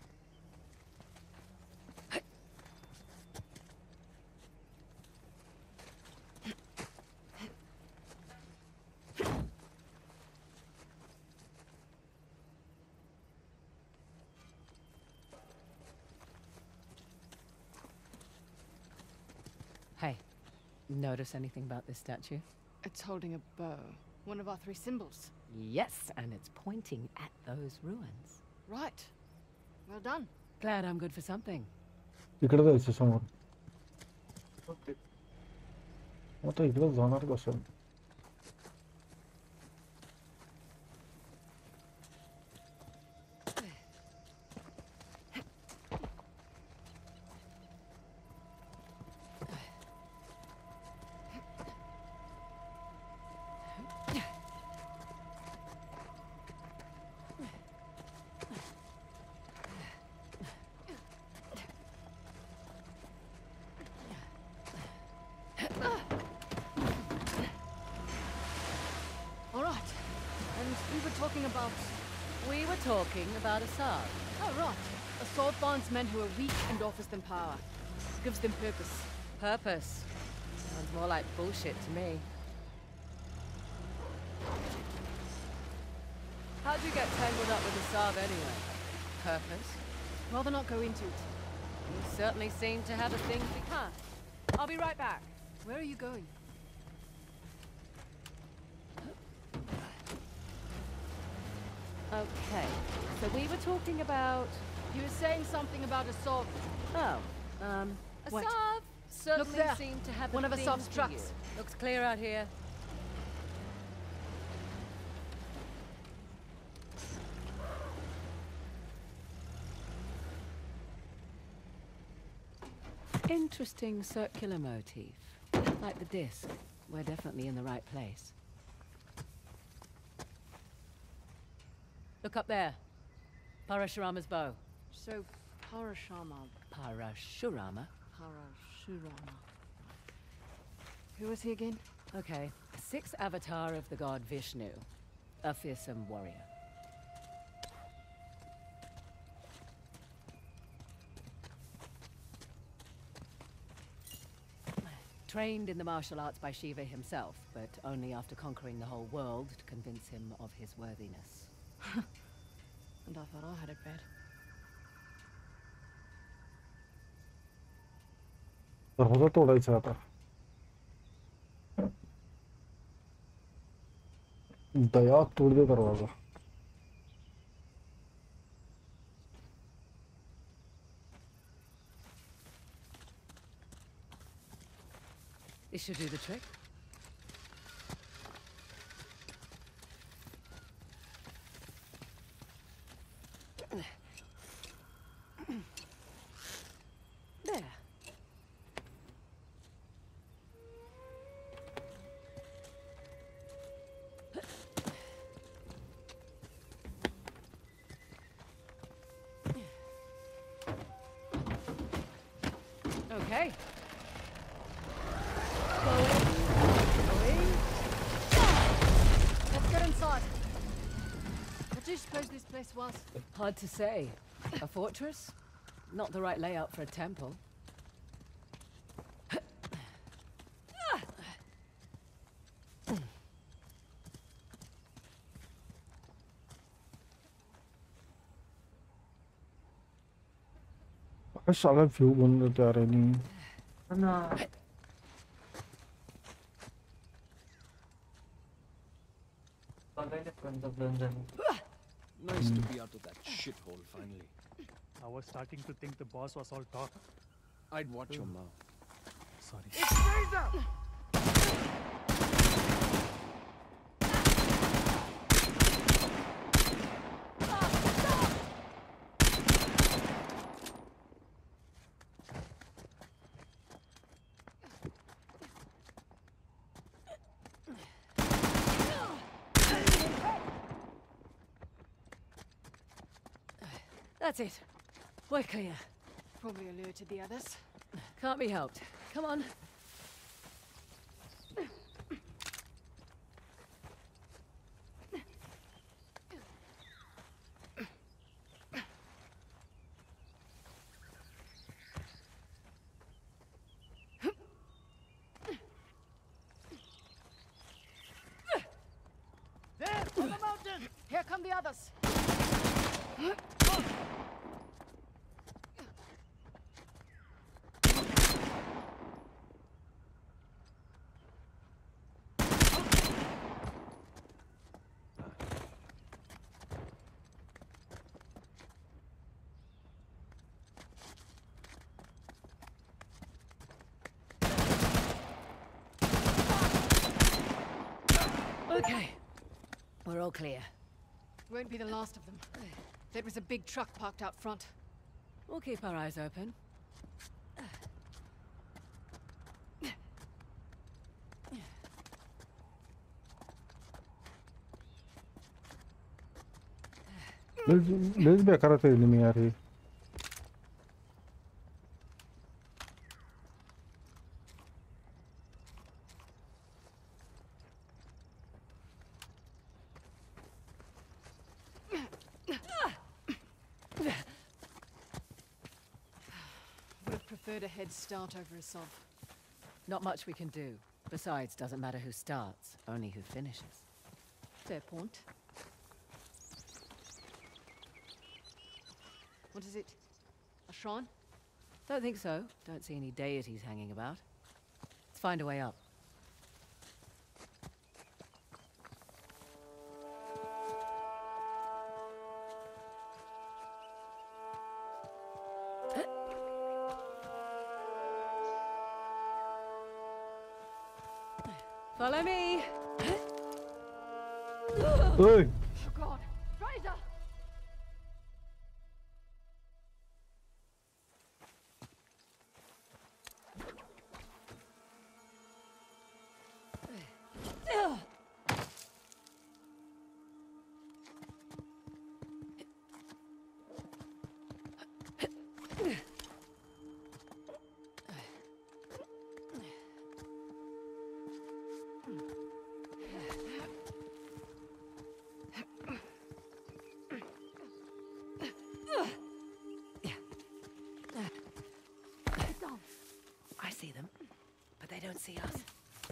Hey, notice anything about this statue? It's holding a bow. One of our 3 symbols. Yes, and it's pointing at those ruins. Right. Well done. Glad I'm good for something. इकडे जायचं समोर. आता इकडे जाणार कसं? We were talking about a sword. Oh, right. A sword binds men who are weak and offers them power. Gives them purpose. Purpose? Sounds more like bullshit to me. How'd you get tangled up with the Saab anyway? Purpose? Rather not go into it. You certainly seem to have a thing for... Huh. I'll be right back. Where are you going? Okay, so we were talking about... You were saying something about a sword. Oh, a Wait. Saab certainly Look there. seemed to have One a of a thing Saab's for trucks. you. Looks clear out here. Interesting circular motif. Like the disc. We're definitely in the right place. Look up there. Parashurama's bow. So, Parashurama. Parashurama? Parashurama. Who was he again? Okay. 6th avatar of the god Vishnu. A fearsome warrior. Trained in the martial arts by Shiva himself, but only after conquering the whole world to convince him of his worthiness. And I thought I had it bad. दरवाजा तोडायचा आता. दया तोड़ दे दरवाजा. This should do the trick. There. Okay. Going. Let's get inside. What do you suppose this place was? Hard to say. A fortress? Not the right layout for a temple. साला view बन रहा था यार नहीं ना Nice to be out of that shithole finally. I was starting to think the boss was all talk. I'd watch your mouth. Sorry. It's Frazer! That's it. We're clear. Probably alerted the others. Can't be helped. Come on. There, on the mountain! Here come the others. Okay. We're all clear. Won't be the last of them. There was a big truck parked out front. We'll keep our eyes open. Let's be a character enemy यार ये Would have preferred a head start over Asov. Not much we can do. Besides, doesn't matter who starts, only who finishes. Fair point. What is it? A shrine? Don't think so. Don't see any deities hanging about. Let's find a way up. Follow me. Oi! Oh God, Frazer! I see them, but they don't see us.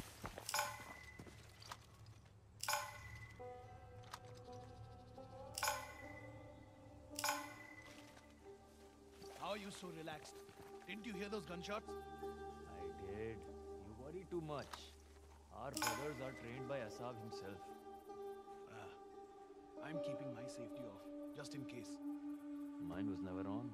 How are you so relaxed? Didn't you hear those gunshots? I did. You worry too much. Our brothers are trained by Asav himself. I'm keeping my safety off, just in case. Mine was never on.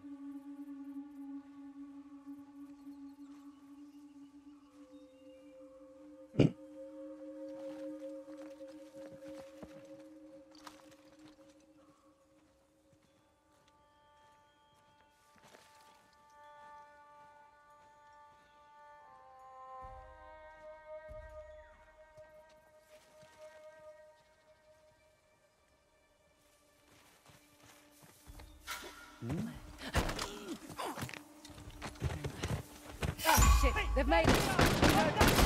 Oh, shit! They've made it!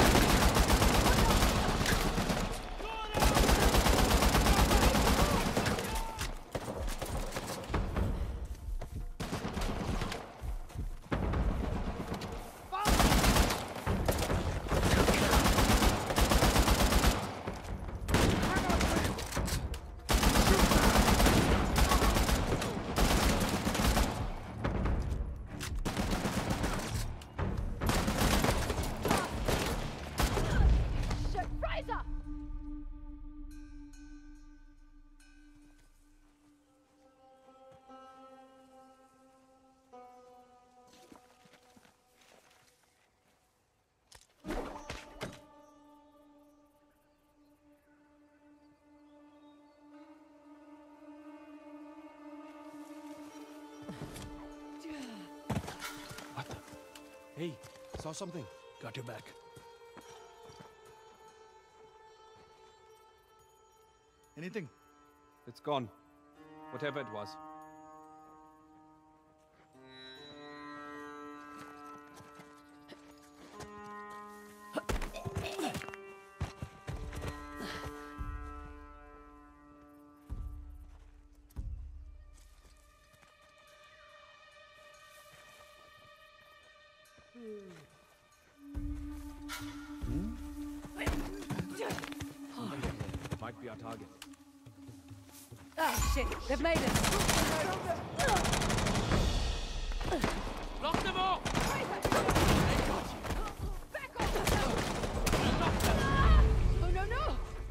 Frazer! What the? Hey, saw something. Got your back. Anything? It's gone. Whatever it was. Might be our target. Oh, shit! They've made it! Lock them all! Back off! Oh, no, no!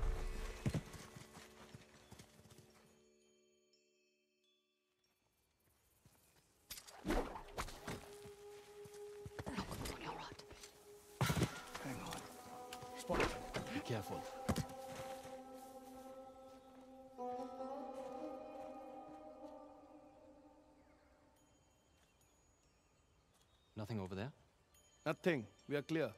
Hang on. Spot. Be careful. Nothing over there? Nothing. We are clear.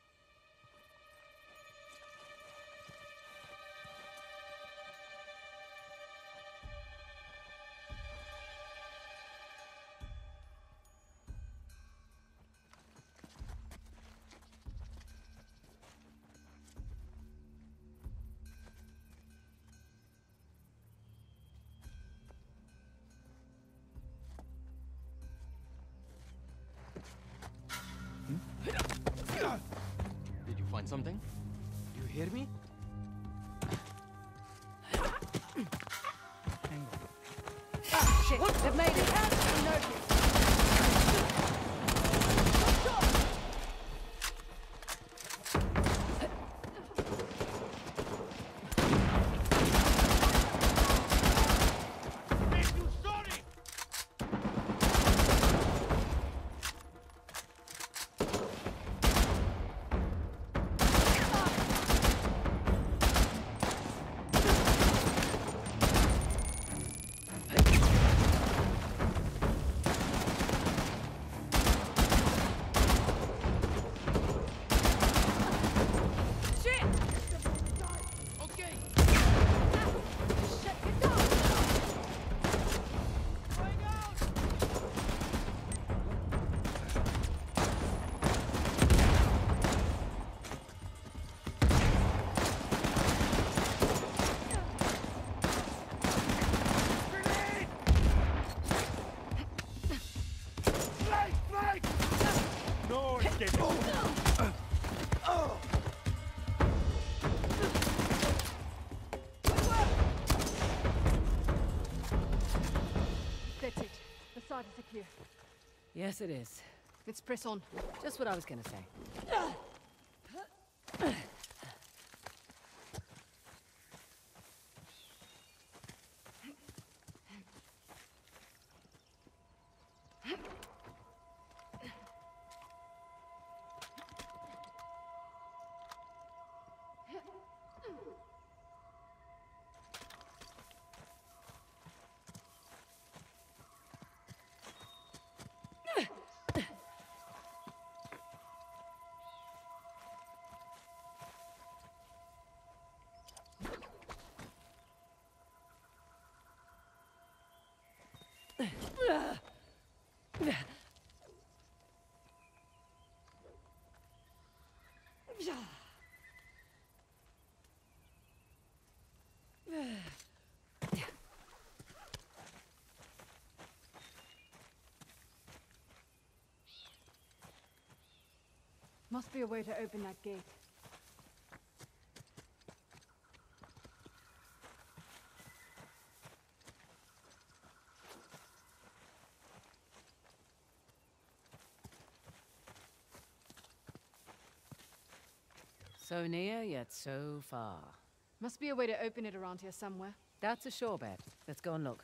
Did you find something? You hear me? Oh, shit! They've made it! That's it. The side is clear. Yes, it is. Let's press on. Just what I was gonna say. Must be a way to open that gate. So near, yet so far. Must be a way to open it around here somewhere. That's a sure bet. Let's go and look.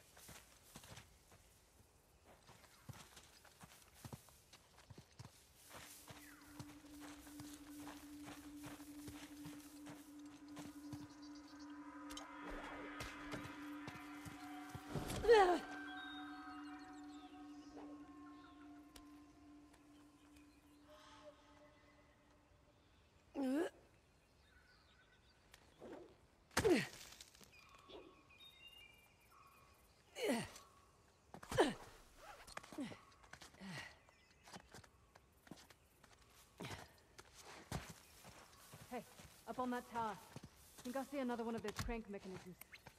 Hey, up on that tower. I think I see another one of those crank mechanisms.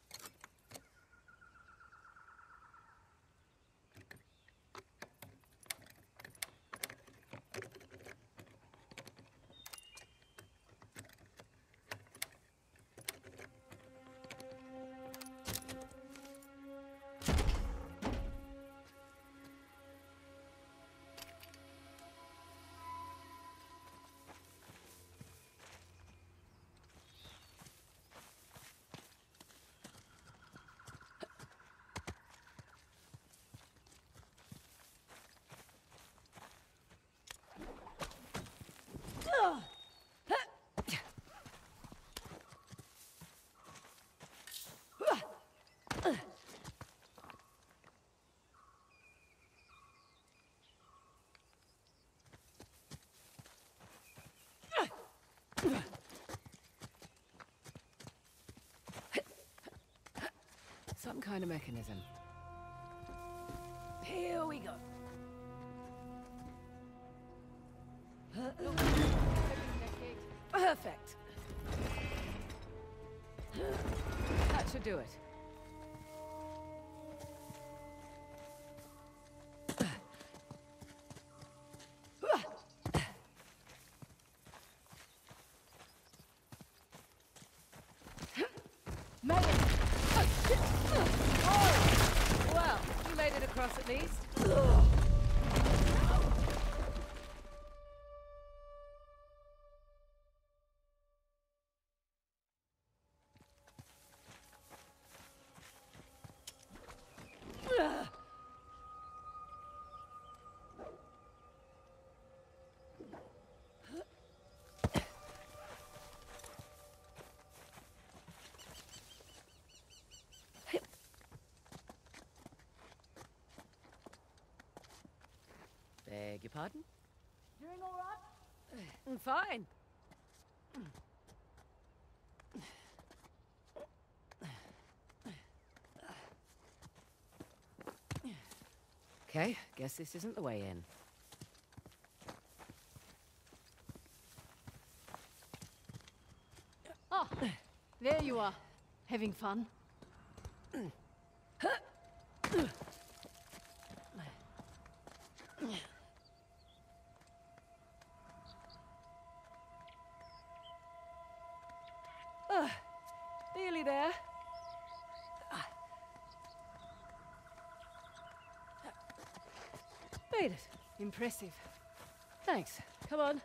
Some kind of mechanism. Here we go. Perfect. That should do it. Made it! Oh, shit! Oh! Well, you made it across at least. Beg your pardon? Doing all right? I'm fine. Okay, guess this isn't the way in. Oh, there you are. Having fun? Nearly there. Made it. Impressive. Thanks. Come on.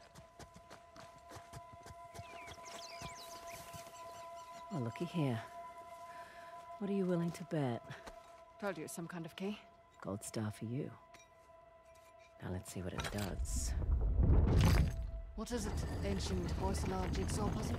Well, looky here. What are you willing to bet? Told you it's some kind of key. Gold star for you. Now let's see what it does. What is it? Ancient Hoysala jigsaw puzzle?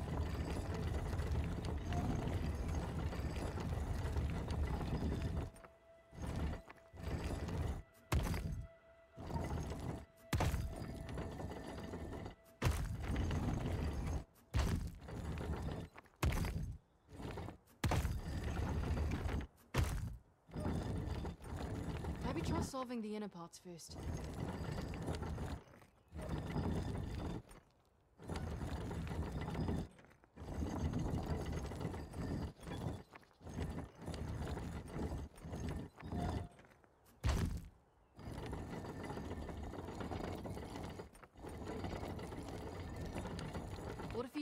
Maybe try solving the inner parts first.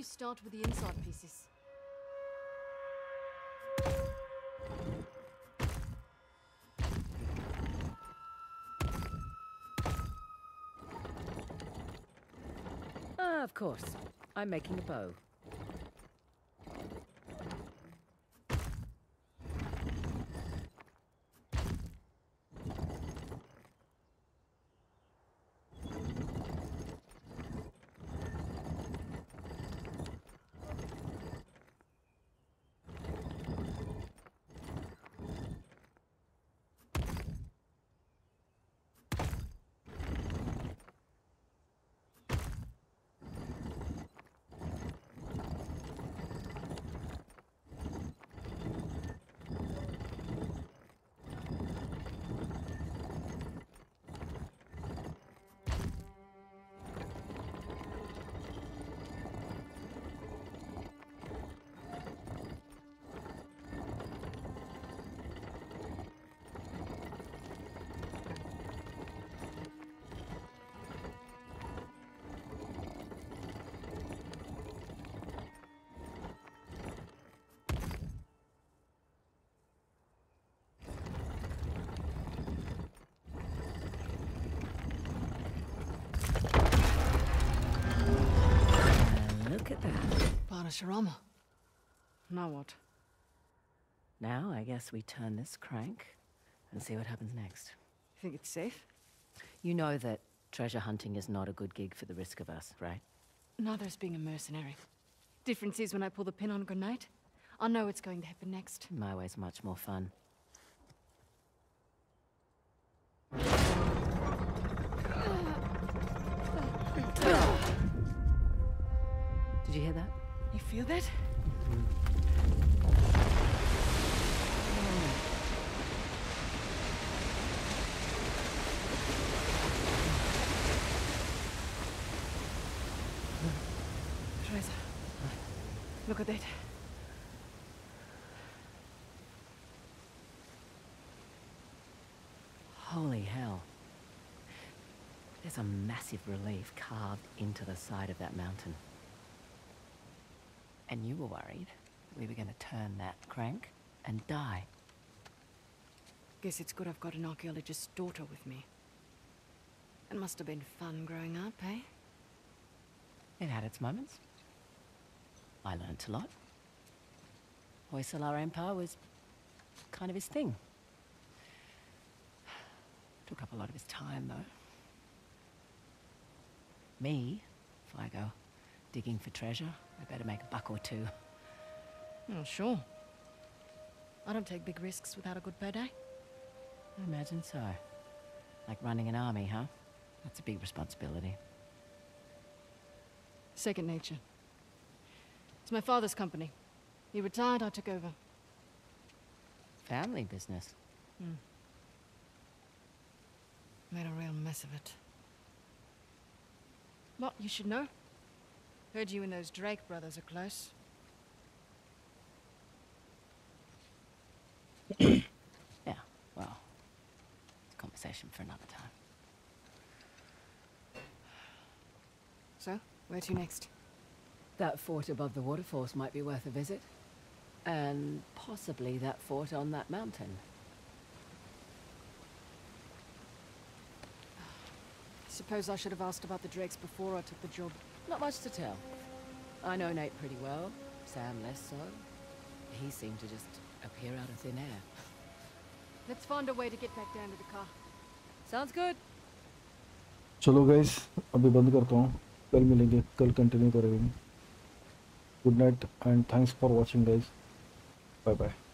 start with the inside pieces. Of course. I'm making a bow. Look at that. Parashurama. Now what? Now I guess we turn this crank and see what happens next. You think it's safe? You know that treasure hunting is not a good gig for the risk of us, right? Neither is being a mercenary. Difference is when I pull the pin on a grenade, I know what's going to happen next. My way's much more fun. Did you hear that? You feel that? Frazer, look at that. Holy hell. There's a massive relief carved into the side of that mountain. And you were worried we were going to turn that crank and die. Guess it's good I've got an archaeologist's daughter with me. It must have been fun growing up, eh? It had its moments. I learnt a lot. Hoysalar Empire was kind of his thing. Took up a lot of his time, though. Me, if I go digging for treasure, I better make a buck or two. Oh, sure. I don't take big risks without a good payday. I imagine so. Like running an army, huh? That's a big responsibility. Second nature. It's my father's company. He retired, I took over. Family business. Made a real mess of it. What, you should know? Heard you and those Drake brothers are close. Yeah, well, it's a conversation for another time. So, where to next? That fort above the waterfalls might be worth a visit. And possibly that fort on that mountain. Suppose I should have asked about the Drakes before I took the job. Not much to tell. I know Nate pretty well, Sam less so. He seemed to just appear out of thin air. Let's find a way to get back down to the car. Sounds good. चलो guys, अभी बंद करता हूँ. कल मिलेंगे, कल continue करेंगे. Good night and thanks for watching guys. Bye bye.